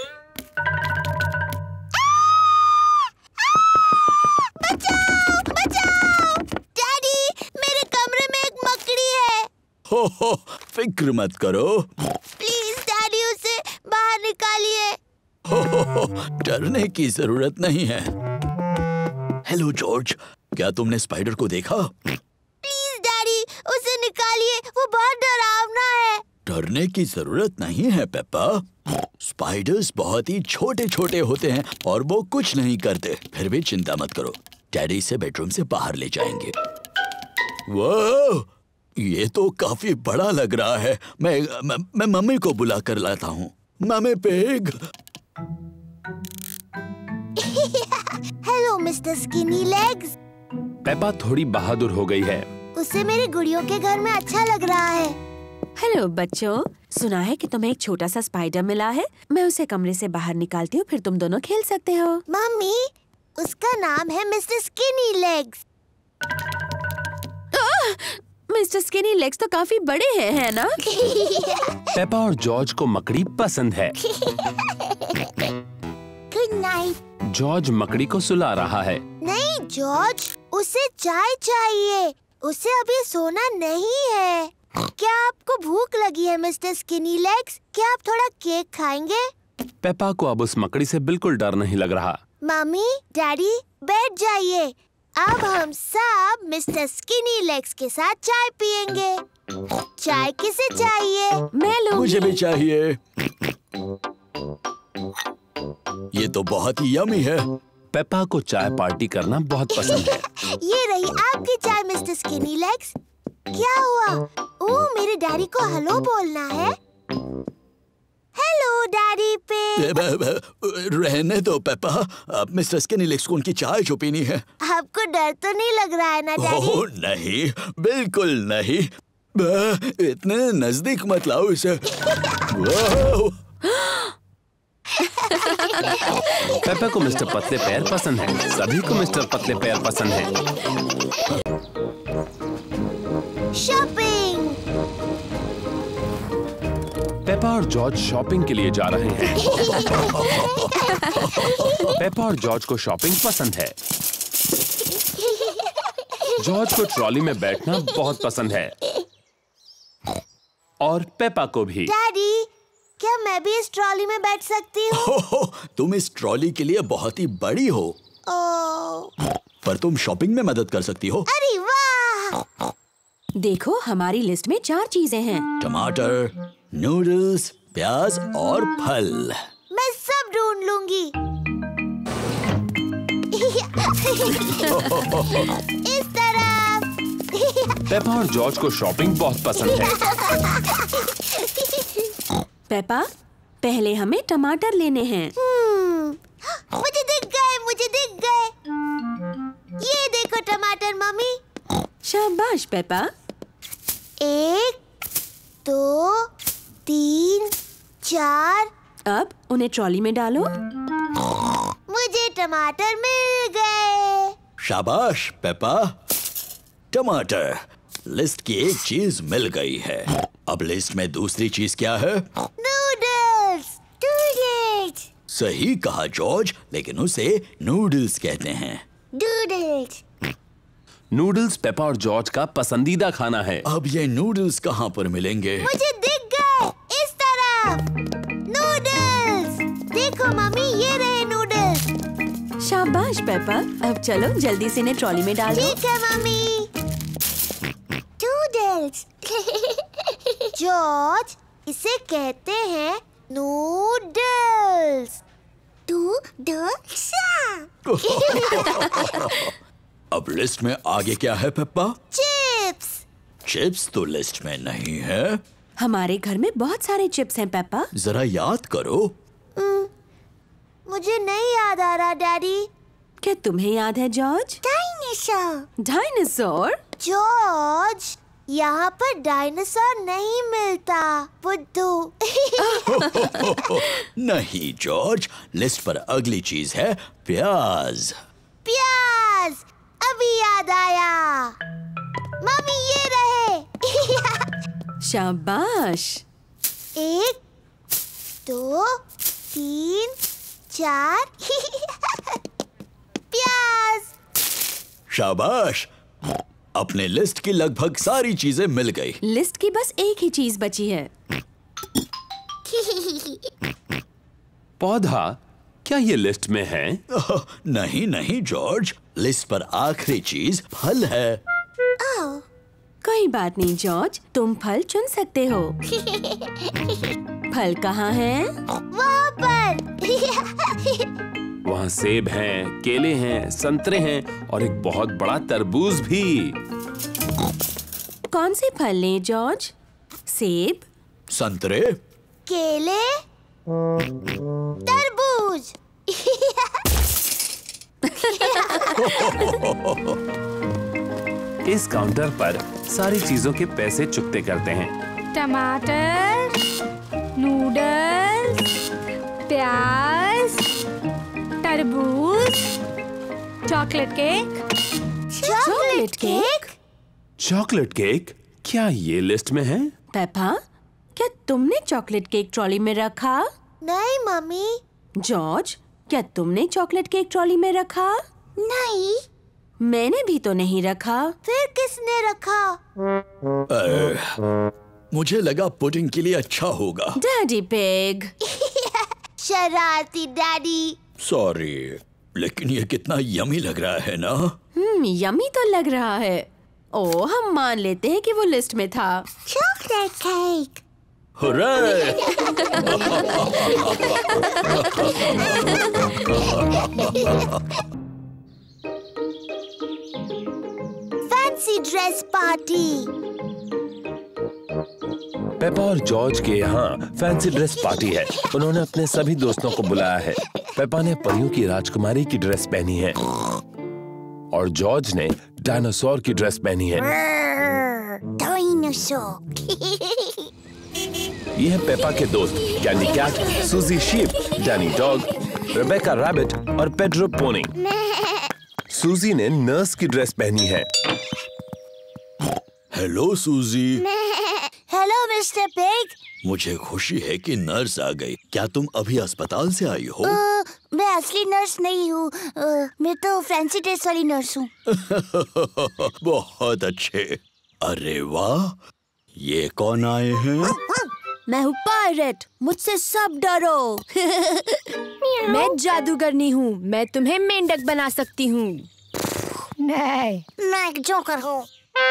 बचाओ, बचाओ! डैडी, मेरे कमरे में एक मकड़ी है। हो, फिक्र मत करो। प्लीज डैडी, उसे बाहर निकालिए। हो, डरने की जरूरत नहीं है। हेलो जॉर्ज, क्या तुमने स्पाइडर को देखा? प्लीज डैडी, उसे निकालिए, वो बहुत डरावना है। डरने की जरूरत नहीं है पेप्पा। स्पाइडर्स बहुत ही छोटे छोटे होते हैं और वो कुछ नहीं करते। फिर भी चिंता मत करो, डैडी इसे बेडरूम से बाहर ले जाएंगे। वाह, ये तो काफी बड़ा लग रहा है। मैं मम्मी को बुला कर लाता हूँ। Mummy pig. Hello mister skinny legs. Peppa थोड़ी बहादुर हो गई है। उसे मेरी गुड़ियों के घर में अच्छा लग रहा है। हेलो बच्चों, सुना है कि तुम्हें एक छोटा सा स्पाइडर मिला है। मैं उसे कमरे से बाहर निकालती हूँ, फिर तुम दोनों खेल सकते हो। मम्मी, उसका नाम है mister skinny legs. Mister skinny legs तो काफी बड़े हैं, है ना? पेपा और जॉर्ज को मकड़ी पसंद है। Good night. जॉर्ज मकड़ी को सुला रहा है। नहीं जॉर्ज, उसे चाय चाहिए। उसे अभी सोना नहीं है। क्या आपको भूख लगी है मिस्टर स्किनी लेग्स? क्या आप थोड़ा केक खाएंगे? पेपा को अब उस मकड़ी से बिल्कुल डर नहीं लग रहा। मम्मी, डैडी, बैठ जाइए। अब हम सब मिस्टर स्किनी लेग्स के साथ चाय पियेंगे। चाय किसे चाहिए? मैं लूंगी। मुझे भी चाहिए। ये तो बहुत ही यम्मी है। पेपा को चाय पार्टी करना बहुत पसंद है। ये रही आपकी चाय मिस्टर स्किनी लेग्स। क्या हुआ? ओह, मेरे डैडी को हेलो बोलना है। हेलो डैडी पे। रहने दो पेपा, अब मिस्टर स्किनी लेग्स को उनकी चाय जो पीनी है। आपको डर तो नहीं लग रहा है ना डैडी? ओह नहीं, बिल्कुल नहीं। इतने नजदीक मत लाओ इसे। पेपा को मिस्टर पतले पैर पसंद है। सभी को मिस्टर पतले पैर पसंद है। शॉपिंग। पेपा और जॉर्ज शॉपिंग के लिए जा रहे हैं। पेपा और जॉर्ज को शॉपिंग पसंद है। जॉर्ज को ट्रॉली में बैठना बहुत पसंद है और पेपा को भी। डैडी, क्या मैं भी इस ट्रॉली में बैठ सकती हूँ? तुम इस ट्रॉली के लिए बहुत ही बड़ी हो। पर तुम शॉपिंग में मदद कर सकती हो। अरे वाह! देखो, हमारी लिस्ट में 4 चीजें हैं। टमाटर, नूडल्स, प्याज और फल। मैं सब ढूंढ लूंगी। इस तरफ। पेपा और जॉर्ज को शॉपिंग बहुत पसंद है। पेपा, पहले हमें टमाटर लेने हैं। मुझे दिख गए, मुझे दिख गए। ये देखो टमाटर मम्मी। शाबाश पेपा। 1, 2, 3, 4। अब उन्हें ट्रॉली में डालो। मुझे टमाटर मिल गए। शाबाश पेपा। टमाटर। लिस्ट की एक चीज मिल गई है। अब लिस्ट में दूसरी चीज क्या है? नूडल्स। नूडल्स। सही कहा जॉर्ज, लेकिन उसे नूडल्स कहते हैं। नूडल्स। नूडल्स पेपा और जॉर्ज का पसंदीदा खाना है। अब ये नूडल्स कहाँ पर मिलेंगे? मुझे दिख गए, इस तरफ। नूडल्स। देखो मम्मी, ये रहे नूडल्स। शाबाश पेपा। अब चलो जल्दी से इन्हें ट्रॉली में डाल दो। ठीक है मम्मी। नूडल्स। जॉर्ज, इसे कहते हैं नूडल्स। नूडल्स। अब लिस्ट में आगे क्या है पेप्पा? चिप्स। चिप्स तो लिस्ट में नहीं है। हमारे घर में बहुत सारे चिप्स हैं पेप्पा। जरा याद करो। मुझे नहीं याद आ रहा डैडी। क्या तुम्हें याद है जॉर्ज? डायनासोर। डायनासोर? जॉर्ज, यहाँ पर डायनासोर नहीं मिलता। बुद्धू। नहीं जॉर्ज, लिस्ट पर अगली चीज है प्याज। प्याज। अभी याद आया। मम्मी, ये रहे। शाबाश। 1, 2, 3, 4। प्याज। शाबाश। अपने लिस्ट की लगभग सारी चीजें मिल गई। लिस्ट की बस एक ही चीज बची है। पौधा। क्या ये लिस्ट में है? नहीं नहीं जॉर्ज, लिस्ट पर आखिरी चीज फल है। कोई बात नहीं जॉर्ज, तुम फल चुन सकते हो। फल कहाँ है? वहाँ पर। वहाँ सेब हैं, केले हैं, संतरे हैं और एक बहुत बड़ा तरबूज भी। कौन से फल लें जॉर्ज? सेब, संतरे, केले, तरबूज। इस काउंटर पर सारी चीजों के पैसे चुकते करते हैं। टमाटर, नूडल्स, प्याज, तरबूज, chocolate cake. Chocolate cake? Chocolate cake? क्या ये लिस्ट में है? पेपा, क्या तुमने चॉकलेट केक ट्रॉली में रखा? नहीं मम्मी। जॉर्ज, क्या तुमने चॉकलेट केक ट्रॉली में रखा? नहीं। मैंने भी तो नहीं रखा। फिर किसने रखा? मुझे लगा पुडिंग के लिए अच्छा होगा। Daddy pig. शरारती डैडी। सॉरी, लेकिन ये कितना यमी लग रहा है ना? यमी तो लग रहा है। ओ, हम मान लेते हैं कि वो लिस्ट में था। Chocolate cake. Hooray! Fancy dress party. Peppa और जॉर्ज के यहाँ फैंसी ड्रेस पार्टी है। उन्होंने अपने सभी दोस्तों को बुलाया है। पेपा ने परियों की राजकुमारी की ड्रेस पहनी है और जॉर्ज ने डायनासोर की ड्रेस पहनी है। डायनासोर। ये है पेपा के दोस्त Candy Cat, Suzy Sheep, Danny Dog, Rebecca Rabbit और पेड्रो पोनी। सूजी ने नर्स की ड्रेस पहनी है। Hello Suzy. Hello mister pig. मुझे खुशी है कि नर्स आ गई। क्या तुम अभी अस्पताल से आई हो? मैं असली नर्स नहीं हूँ। मैं तो फैंसी ड्रेस वाली नर्स हूँ। बहुत अच्छे। अरे वाह, ये कौन आए हैं? मैं हूँ पायरेट, मुझसे सब डरो। मैं जादूगरनी हूँ, मैं तुम्हें मेंढक बना सकती हूँ। नहीं, मैं एक जोकर हूँ।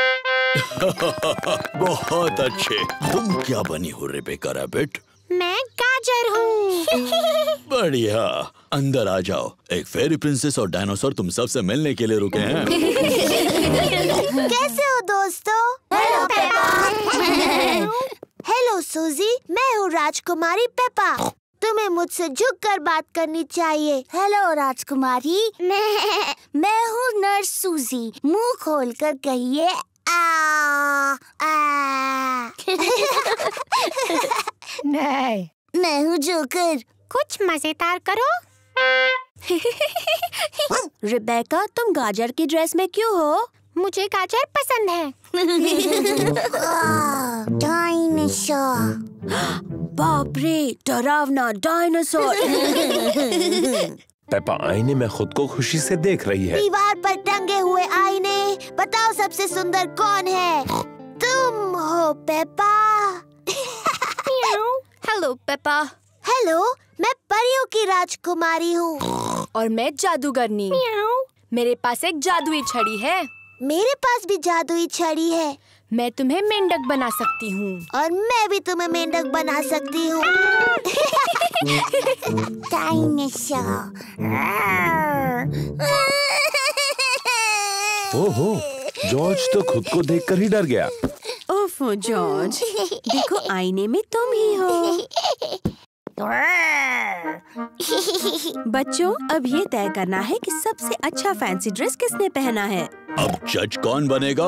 बहुत अच्छे। तुम क्या बनी हो रेबेका रैबिट? मैं गाजर हूँ। बढ़िया, अंदर आ जाओ। एक फेरी प्रिंसेस और डायनासोर तुम सबसे मिलने के लिए रुके हैं। कैसे हो दोस्तों? Hello Peppa. हेलो सूजी, मैं हूँ राजकुमारी पेपा। तुम्हें मुझसे झुककर बात करनी चाहिए। हेलो राजकुमारी। मैं हूँ नर्स सूजी। मुंह खोलकर कहिए आ। नहीं, मैं हूँ जोकर। कुछ मजेदार करो। रिबेका, तुम गाजर की ड्रेस में क्यों हो? मुझे गाजर पसंद है। डायनासोर। बाप रे, डरावना डायनासोर। पेपा आईने में खुद को खुशी से देख रही है। दीवार पर टंगे हुए आईने, बताओ सबसे सुंदर कौन है? तुम हो पेपा। Hello Peppa. हेलो, मैं परियों की राजकुमारी हूँ। और मैं जादूगरनी। मेरे पास एक जादुई छड़ी है। मेरे पास भी जादुई छड़ी है। मैं तुम्हें मेंढक बना सकती हूँ। और मैं भी तुम्हें मेंढक बना सकती हूँ। डायनासोर। ओहो, जॉर्ज तो खुद को देखकर ही डर गया। ओफो जॉर्ज, देखो आईने में तुम ही हो। बच्चों, अब ये तय करना है कि सबसे अच्छा फैंसी ड्रेस किसने पहना है। अब जज कौन बनेगा?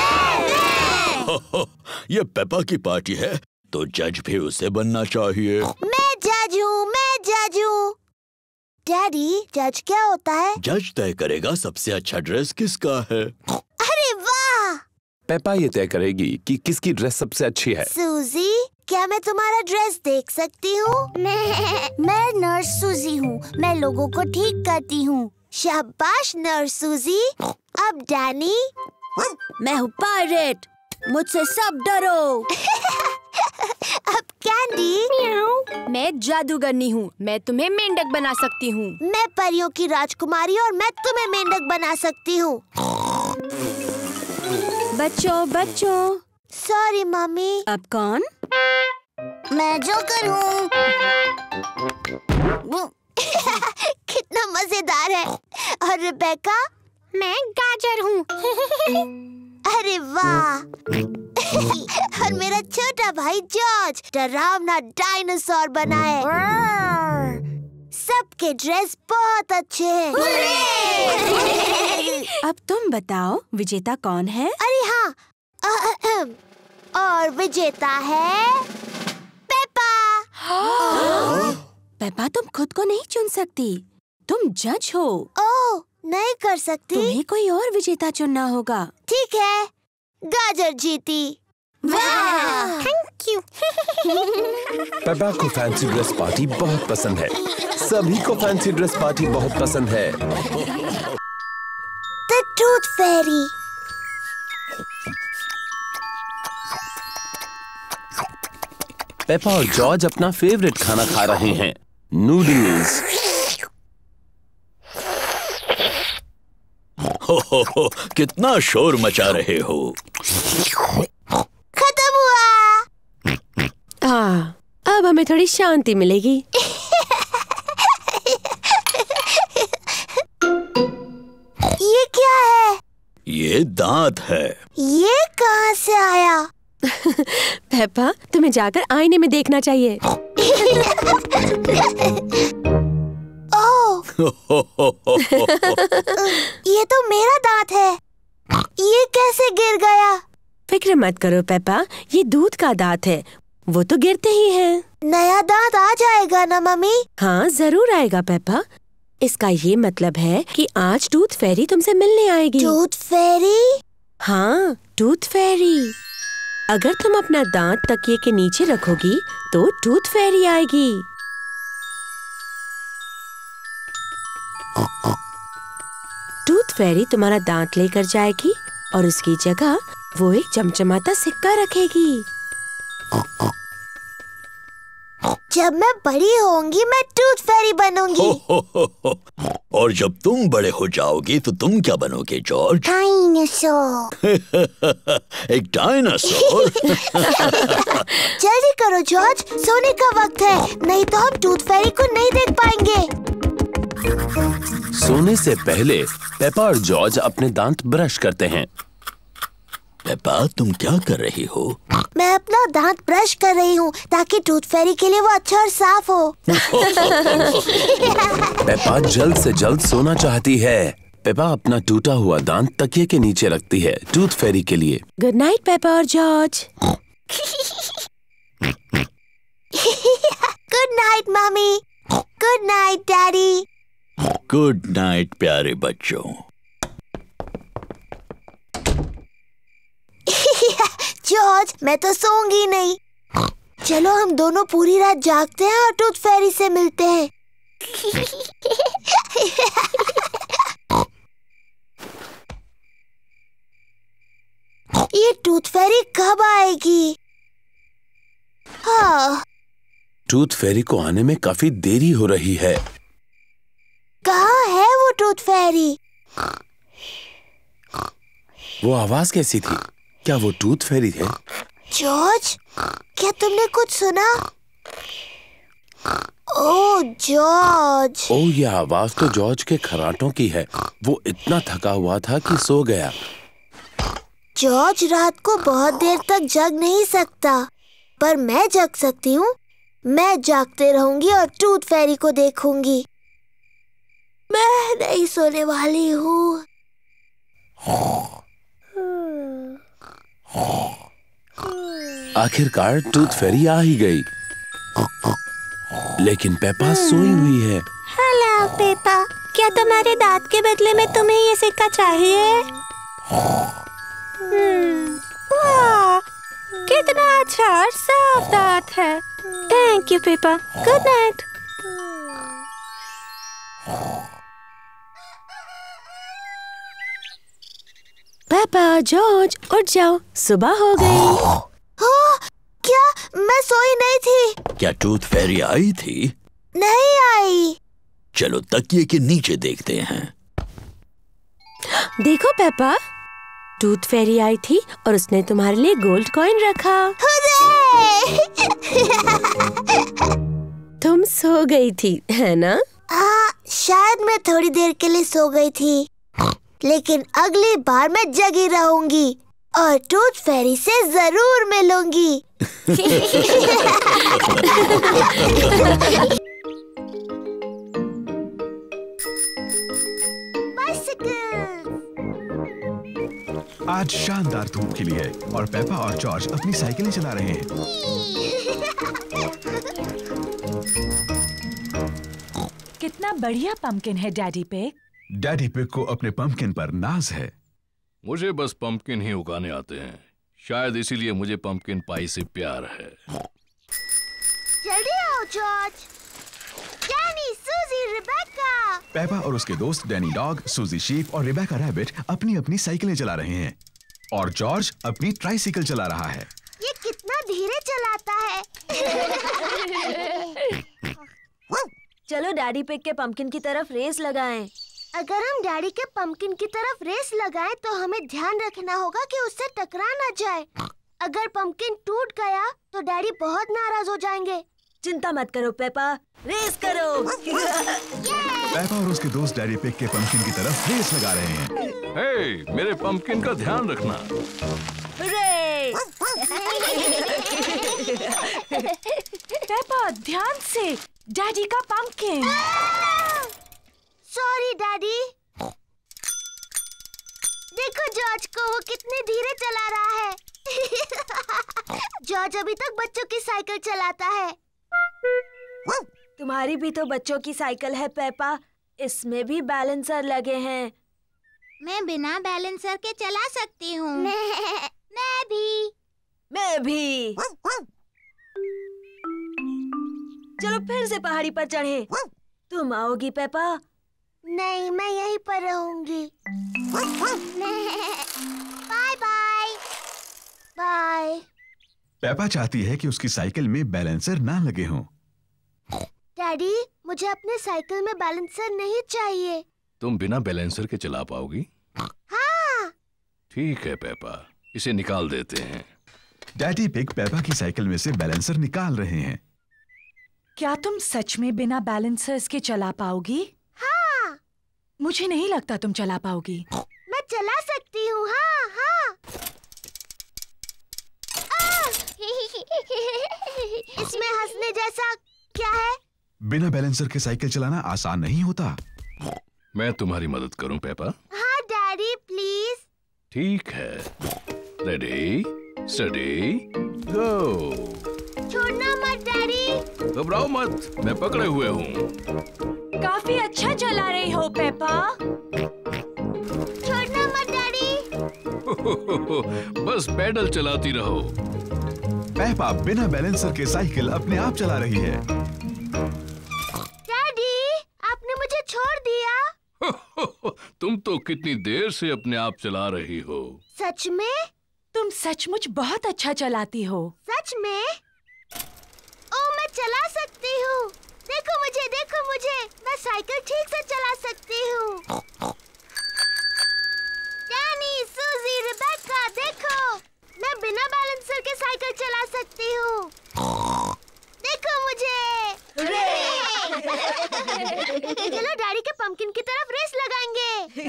ये पेपा की पार्टी है, तो जज भी उसे बनना चाहिए। मैं जज हूँ, मैं जज हूँ। डैडी, जज क्या होता है? जज तय करेगा सबसे अच्छा ड्रेस किसका है। अरे वाह! पेपा ये तय करेगी कि किसकी ड्रेस सबसे अच्छी है। सूजी, क्या मैं तुम्हारा ड्रेस देख सकती हूँ? मैं नर्स सूजी हूँ। मैं लोगों को ठीक करती हूँ। शाबाश नर्स सूजी। अब डैनी। मैं हूँ पायरेट, मुझसे सब डरो। अब कैंडी। मैं जादूगरनी हूँ, मैं तुम्हें मेंढक बना सकती हूँ। मैं परियों की राजकुमारी और मैं तुम्हें मेंढक बना सकती हूँ। बच्चों। Sorry mummy. अब कौन? मैं जोकर हूँ। कितना मजेदार है। और रिबेका? मैं गाजर हूँ। अरे वाह! और मेरा छोटा भाई जॉर्ज डरावना डायनासोर बना है। सबके ड्रेस बहुत अच्छे हैं। अब तुम बताओ, विजेता कौन है? अरे हाँ, और विजेता है पेपा। पेपा, तुम खुद को नहीं चुन सकती, तुम जज हो। ओह, नहीं कर सकती? तुम्हें कोई और विजेता चुनना होगा। ठीक है, गाजर जीती। वाह! Thank you. पेपा को फैंसी ड्रेस पार्टी बहुत पसंद है। सभी को फैंसी ड्रेस पार्टी बहुत पसंद है। The tooth fairy. पेपा और जॉर्ज अपना फेवरेट खाना खा रहे हैं, नूडल्स। हो, कितना शोर मचा रहे हो। खत्म हुआ। अब हमें थोड़ी शांति मिलेगी। ये क्या है? ये दांत है। ये कहाँ से आया? पेपा, तुम्हें जाकर आईने में देखना चाहिए। ओह, ये तो मेरा दांत है। ये कैसे गिर गया? फिक्र मत करो पेपा, ये दूध का दांत है, वो तो गिरते ही हैं। नया दांत आ जाएगा ना मम्मी? हाँ जरूर आएगा पेपा। इसका ये मतलब है कि आज टूथ फेरी तुमसे मिलने आएगी। Tooth fairy? हाँ, टूथ फेरी। अगर तुम अपना दांत तकिए के नीचे रखोगी तो टूथ फेरी आएगी। टूथ फेरी तुम्हारा दांत लेकर जाएगी और उसकी जगह वो एक चमचमाता सिक्का रखेगी। जब मैं बड़ी होंगी मैं टूथ फेरी बनूंगी। और जब तुम बड़े हो जाओगी तो तुम क्या बनोगे जॉर्ज? डायनासोर। एक डायनासोर? जल्दी करो जॉर्ज, सोने का वक्त है, नहीं तो हम टूथ फेरी को नहीं देख पाएंगे। सोने से पहले पेपा और जॉर्ज अपने दांत ब्रश करते हैं। पेपा, तुम क्या कर रही हो? मैं अपना दांत ब्रश कर रही हूँ ताकि टूथ फेरी के लिए वो अच्छा और साफ हो। पेपा जल्द से जल्द सोना चाहती है। पेपा अपना टूटा हुआ दांत तकिए के नीचे रखती है टूथ फेरी के लिए। गुड नाइट पेपा और George. Good night mummy. Good night daddy. Good night प्यारे बच्चों। जॉर्ज, मैं तो सोऊंगी नहीं। चलो हम दोनों पूरी रात जागते हैं और टूथ फेरी से मिलते हैं। ये टूथ फेरी कब आएगी? हाँ, टूथ फेरी को आने में काफी देरी हो रही है। कहाँ है वो टूथ फेरी? वो आवाज कैसी थी? क्या वो टूथ फेरी है? जॉर्ज, क्या तुमने कुछ सुना? ओह जॉर्ज। ओह, ये आवाज तो जॉर्ज के खर्राटों की है। वो इतना थका हुआ था कि सो गया। जॉर्ज रात को बहुत देर तक जग नहीं सकता, पर मैं जग सकती हूँ। मैं जागते रहूंगी और टूथ फेरी को देखूंगी। मैं नहीं सोने वाली हूँ। आखिरकार टूथ फेरी आ ही गई, लेकिन पेपा सोई हुई है। हेलो पेपा, क्या तुम्हारे दांत के बदले में तुम्हें ये सिक्का चाहिए? वाह, कितना अच्छा और साफ दांत है। Thank you Peppa. Good night. Peppa, George उठ जाओ, सुबह हो गई। क्या मैं सोई नहीं थी? क्या टूथ फेरी आई थी? नहीं आई। चलो तकिए के नीचे देखते हैं। देखो पेपा, टूथ फेरी आई थी और उसने तुम्हारे लिए गोल्ड कॉइन रखा। तुम सो गई थी, है ना? हाँ, शायद मैं थोड़ी देर के लिए सो गई थी, लेकिन अगली बार मैं जगी रहूंगी और टूथ फेरी से जरूर मिलूंगी। आज शानदार धूप खिली है और पेपा और जॉर्ज अपनी साइकिलें चला रहे हैं। कितना बढ़िया पंपकिन है डैडी पिग। डैडी पिग को अपने पंपकिन पर नाज है। मुझे बस पंपकिन ही उगाने आते हैं, शायद इसीलिए मुझे पंपकिन पाई से प्यार है। जल्दी आओ George. Danny, Suzy, Rebecca. Peppa और उसके दोस्त डैनी डॉग, सूजी शीप और रिबेका रैबिट अपनी अपनी साइकिलें चला रहे हैं और जॉर्ज अपनी ट्राइसाइकिल चला रहा है। ये कितना धीरे चलाता है। चलो डैडी पिग के पंपकिन की तरफ रेस लगाएं। अगर हम डैडी के पंपकिन की तरफ रेस लगाएं तो हमें ध्यान रखना होगा कि उससे टकरा ना जाए। अगर पंपकिन टूट गया तो डैडी बहुत नाराज हो जाएंगे। चिंता मत करो पेपा, रेस करो। पेपा और उसके दोस्त डैडी पिग के पंपकिन की तरफ रेस लगा रहे हैं। हे, मेरे पंपकिन का ध्यान रखना। पेपा ध्यान से, डैडी का पंपकिन। Sorry daddy. देखो जॉर्ज को, वो कितने धीरे चला रहा है। जॉर्ज अभी तक बच्चों की साइकिल चलाता है। तुम्हारी भी तो बच्चों की साइकिल है पेपा, इसमें भी बैलेंसर लगे हैं। मैं बिना बैलेंसर के चला सकती हूँ। मैं भी। चलो फिर से पहाड़ी पर चढ़े। तुम आओगी पेपा? नहीं, मैं यहीं पर रहूंगी। Bye bye. बाय। पेपा चाहती है कि उसकी साइकिल में बैलेंसर ना लगे हों। डैडी, मुझे अपने साइकिल में बैलेंसर नहीं चाहिए। तुम बिना बैलेंसर के चला पाओगी? हाँ। ठीक है पेपा, इसे निकाल देते हैं। डैडी पिग पेपा की साइकिल में से बैलेंसर निकाल रहे हैं। क्या तुम सच में बिना बैलेंसर्स के चला पाओगी? हाँ। मुझे नहीं लगता तुम चला पाओगी। मैं चला सकती हूँ। हाँ हाँ। इसमें हंसने जैसा क्या है? बिना बैलेंसर के साइकिल चलाना आसान नहीं होता। मैं तुम्हारी मदद करूं पेपा? हाँ डैडी प्लीज। ठीक है, रेडी स्टडी गो। छोड़ना मत डैडी। घबराओ मत, मैं पकड़े हुए हूँ। काफी अच्छा चला रही हो पेपा। छोड़ना मत डैडी। बस पैडल चलाती रहो। पेपा बिना बैलेंसर के साइकिल अपने आप चला रही है। डैडी, आपने मुझे छोड़ दिया। तुम तो कितनी देर से अपने आप चला रही हो। सच में? तुम सचमुच बहुत अच्छा चलाती हो। सच में? ओ, मैं चला सकती हूँ। देखो मुझे, मैं साइकिल ठीक से चला सकती हूँ। डैनी, सूजी, रिबेका, देखो, मैं बिना बैलेंसर के साइकिल चला सकती हूँ। देखो मुझे। चलो डैडी के पंपकिन की तरफ रेस लगाएंगे।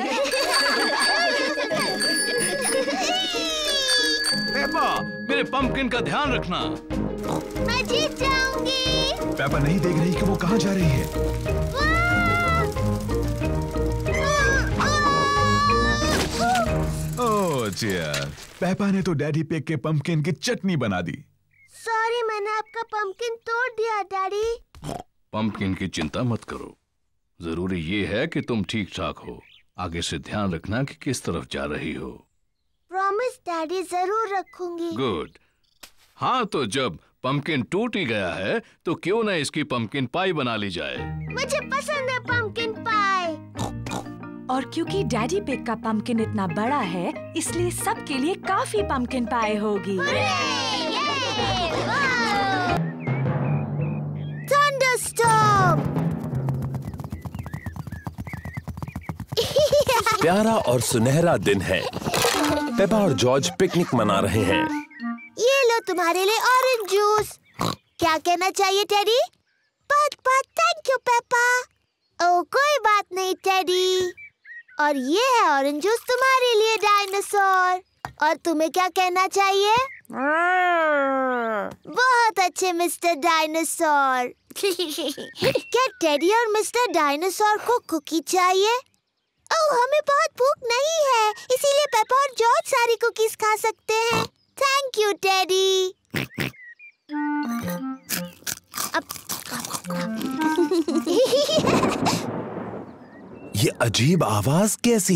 पेपा, मेरे पंपकिन का ध्यान रखना। मैं जीत जाऊंगी। पेपा नहीं देख रही कि वो कहाँ जा रही है। ओह डियर, पेपा ने तो डैडी पिग के पंपकिन की चटनी बना दी। सॉरी, मैंने आपका पंपकिन तोड़ दिया डैडी। पंपकिन की चिंता मत करो, जरूरी ये है कि तुम ठीक ठाक हो। आगे से ध्यान रखना कि किस तरफ जा रही हो। प्रॉमिस डैडी, जरूर रखूंगी। गुड। हाँ, तो जब पंपकिन टूट ही गया है तो क्यों ना इसकी पंपकिन पाई बना ली जाए। मुझे पसंद है पंपकिन पाई। और क्योंकि डैडी पिग का पंपकिन इतना बड़ा है, इसलिए सबके लिए काफी पंपकिन पाई होगी। थंडरस्टॉर्म। प्यारा और सुनहरा दिन है। पेपा और जॉर्ज पिकनिक मना रहे हैं। ये लो तुम्हारे लिए ऑरेंज जूस। क्या कहना चाहिए टेडी? बहुत थैंक यू पेपा। ओह कोई बात नहीं टेडी। और ये है ऑरेंज जूस तुम्हारे लिए डायनासोर। और तुम्हें क्या कहना चाहिए? बहुत अच्छे मिस्टर डायनासोर। क्या टेडी और मिस्टर डायनासोर को कुकी चाहिए? ओह हमें बहुत भूख नहीं है, इसीलिए पेपा और जॉर्ज सारी कुकीज खा सकते हैं। Thank you teddy. ये अजीब आवाज कैसी?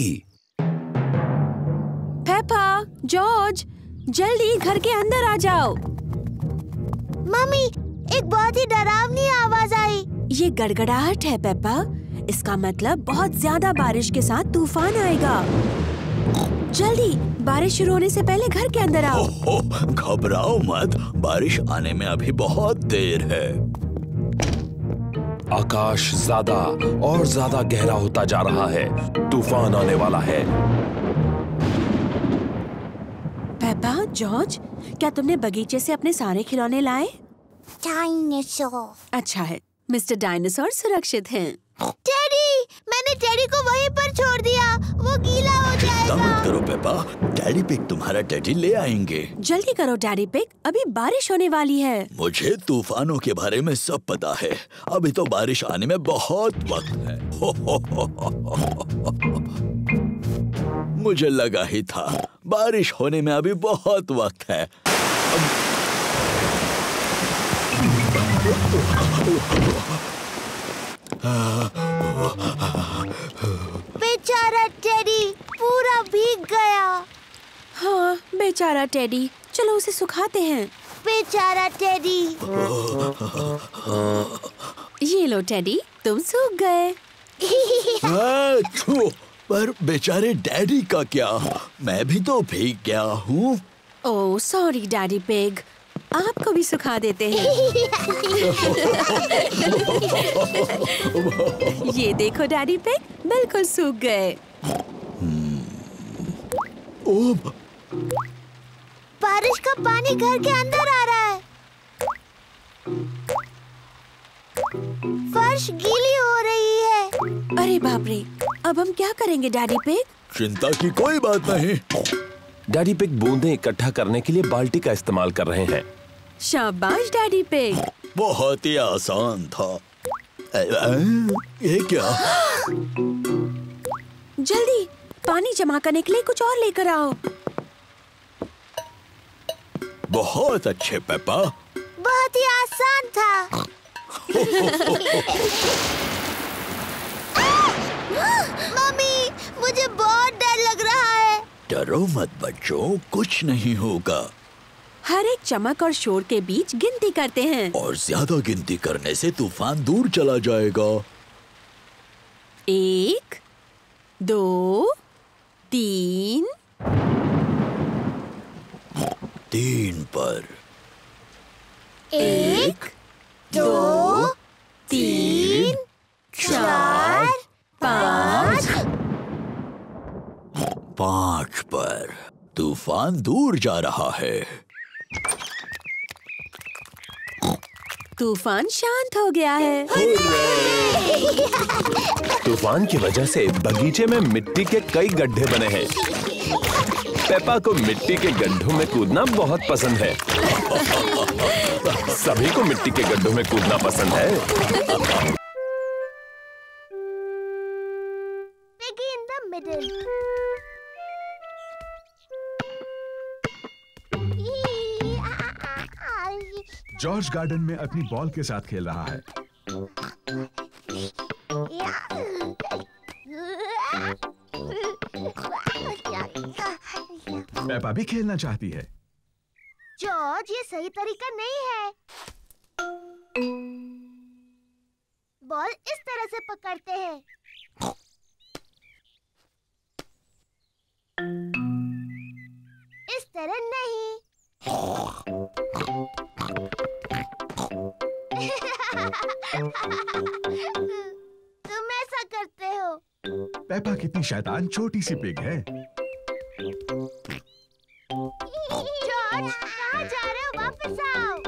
पेपा, जॉर्ज, जल्दी घर के अंदर आ जाओ। मम्मी, एक बहुत ही डरावनी आवाज आई। ये गड़गड़ाहट है पेपा, इसका मतलब बहुत ज्यादा बारिश के साथ तूफान आएगा। जल्दी, बारिश शुरू होने से पहले घर के अंदर आओ। घबराओ मत, बारिश आने में अभी बहुत देर है। आकाश ज्यादा और ज्यादा गहरा होता जा रहा है। तूफान आने वाला है। पेपा, जॉर्ज, क्या तुमने बगीचे से अपने सारे खिलौने लाए? डायनासोर। अच्छा है, मिस्टर डायनासोर सुरक्षित हैं। टेडी, मैंने टेडी को वहीं पर छोड़ दिया, वो गीला हो जाए। चिंता मत करो पेपा, डैडी पिग तुम्हारा टेडी ले आएंगे। जल्दी करो डैडी पिग, अभी बारिश होने वाली है। मुझे तूफानों के बारे में सब पता है। अभी तो बारिश आने में बहुत वक्त है। मुझे लगा ही था, बारिश होने में अभी बहुत वक्त है। बेचारा टेडी पूरा भीग गया। हाँ, बेचारा टेडी, चलो उसे सुखाते हैं। बेचारा टेडी। ये लो टेडी, तुम सूख गए। पर बेचारे डैडी का क्या? मैं भी तो भीग गया हूँ। ओह सॉरी डैडी पिग, आपको भी सुखा देते हैं। ये देखो डैडी पिग, बिल्कुल सूख गए। बारिश का पानी घर के अंदर आ रहा है। फर्श गीली हो रही है। अरे बाप रे, अब हम क्या करेंगे डैडी पिग? चिंता की कोई बात नहीं। डैडी पिग बूंदें इकट्ठा करने के लिए बाल्टी का इस्तेमाल कर रहे हैं। शाबाश डैडी पिग। बहुत ही आसान था। ये क्या? जल्दी पानी जमा करने के लिए कुछ और लेकर आओ। बहुत अच्छे पेपा। बहुत ही आसान था। मम्मी, मुझे बहुत डर लग रहा है। डरो मत बच्चों, कुछ नहीं होगा। हर एक चमक और शोर के बीच गिनती करते हैं। और ज्यादा गिनती करने से तूफान दूर चला जाएगा। 1, 2, 3। 3 पर। 1, 2, 3, 4, 5। 5 पर। तूफान दूर जा रहा है। तूफान शांत हो गया है। तूफान की वजह से बगीचे में मिट्टी के कई गड्ढे बने हैं। पेपा को मिट्टी के गड्ढों में कूदना बहुत पसंद है। सभी को मिट्टी के गड्ढों में कूदना पसंद है। Piggy in the middle. George garden में अपनी बॉल के साथ खेल रहा है। पेपा भी खेलना चाहती है। जॉर्ज, ये सही तरीका नहीं है। बॉल इस तरह से पकड़ते हैं। इस तरह नहीं। तुम ऐसा करते हो। पेपा कितनी शैतान छोटी सी पिग है। जॉर्ज, कहाँ जा रहे हो? वापस आओ।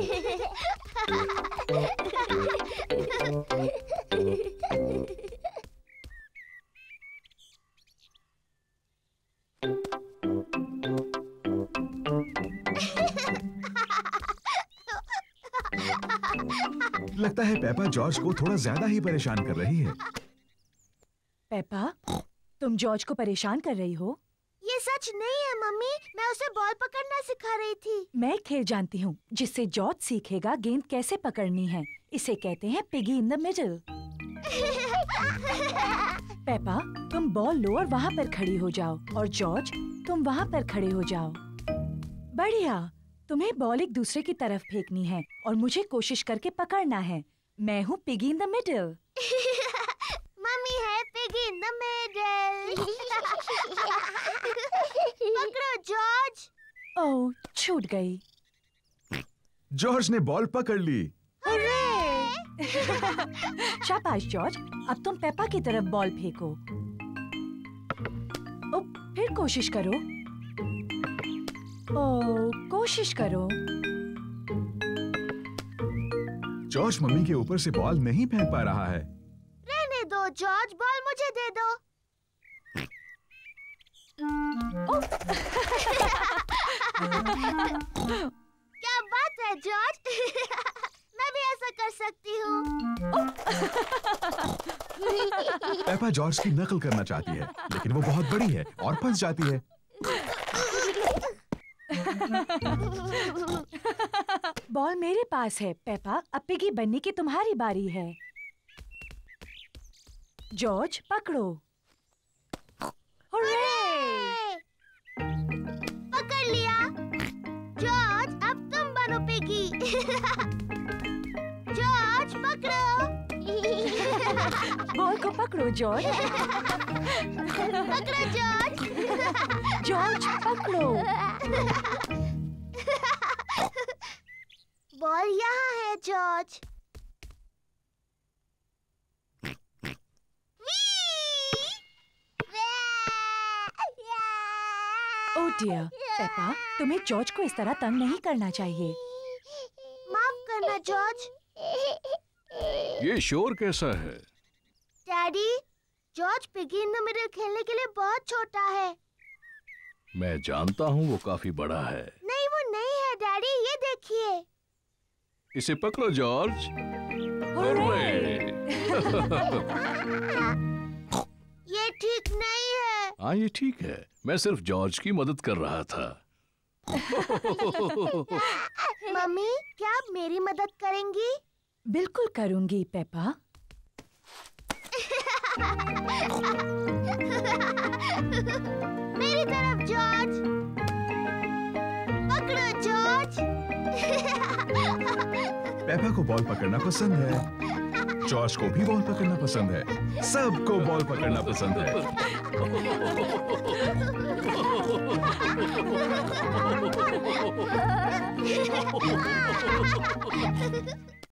लगता है पेपा जॉर्ज को थोड़ा ज्यादा ही परेशान कर रही है। पेपा, तुम जॉर्ज को परेशान कर रही हो? ये सच नहीं है मम्मी, मैं उसे बॉल पकड़ना सिखा रही थी। मैं एक खेल जानती हूँ जिससे जॉर्ज सीखेगा गेंद कैसे पकड़नी है। इसे कहते हैं piggy in the middle. Peppa, तुम बॉल लो और वहाँ पर खड़ी हो जाओ, और जॉर्ज तुम वहाँ पर खड़े हो जाओ। बढ़िया। तुम्हें बॉल एक दूसरे की तरफ फेंकनी है और मुझे कोशिश करके पकड़ना है। मैं हूँ piggy in the middle. Mummy है पिगी इन द मिडल। पकड़ो जॉर्ज। ओह, छूट गई। जॉर्ज ने बॉल पकड़ ली। शाबाश जॉर्ज, अब तुम पेपा की तरफ बॉल फेंको। ओ, फिर कोशिश करो। ओ, कोशिश करो। जॉर्ज मम्मी के ऊपर से बॉल नहीं फेंक पा रहा है। रहने दो जॉर्ज, बॉल मुझे दे दो। क्या बात है जॉर्ज? मैं भी ऐसा कर सकती हूँ। पेपा जॉर्ज की नकल करना चाहती है, लेकिन वो बहुत बड़ी है और फंस जाती है। बॉल मेरे पास है पेपा। अब पिगी बनने की तुम्हारी बारी है। जॉर्ज पकड़ो। पकड़ लिया। जॉर्ज अब तुम बनो पिगी। जॉर्ज पकड़ो। बॉल को पकड़ो जॉर्ज। पकड़ो जॉर्ज। जॉर्ज पकड़ो। बॉल यहाँ है जॉर्ज। ओह डियर, पेपा तुम्हें जॉर्ज को इस तरह तंग नहीं करना चाहिए। माफ करना जॉर्ज। ये शोर कैसा है? Daddy, George piggy in the middle खेलने के लिए बहुत छोटा है। मैं जानता हूँ वो काफी बड़ा है। नहीं वो नहीं है डैडी, ये देखिए। इसे पकड़ो जॉर्ज। ये ठीक नहीं है। हाँ ये ठीक है, मैं सिर्फ जॉर्ज की मदद कर रहा था। मम्मी, क्या आप मेरी मदद करेंगी? बिल्कुल करूंगी पेपा। मेरी तरफ जॉर्ज। पकड़ो जॉर्ज। पेपा को बॉल पकड़ना पसंद है। जॉर्ज को भी बॉल पकड़ना पसंद है। सबको बॉल पकड़ना पसंद है।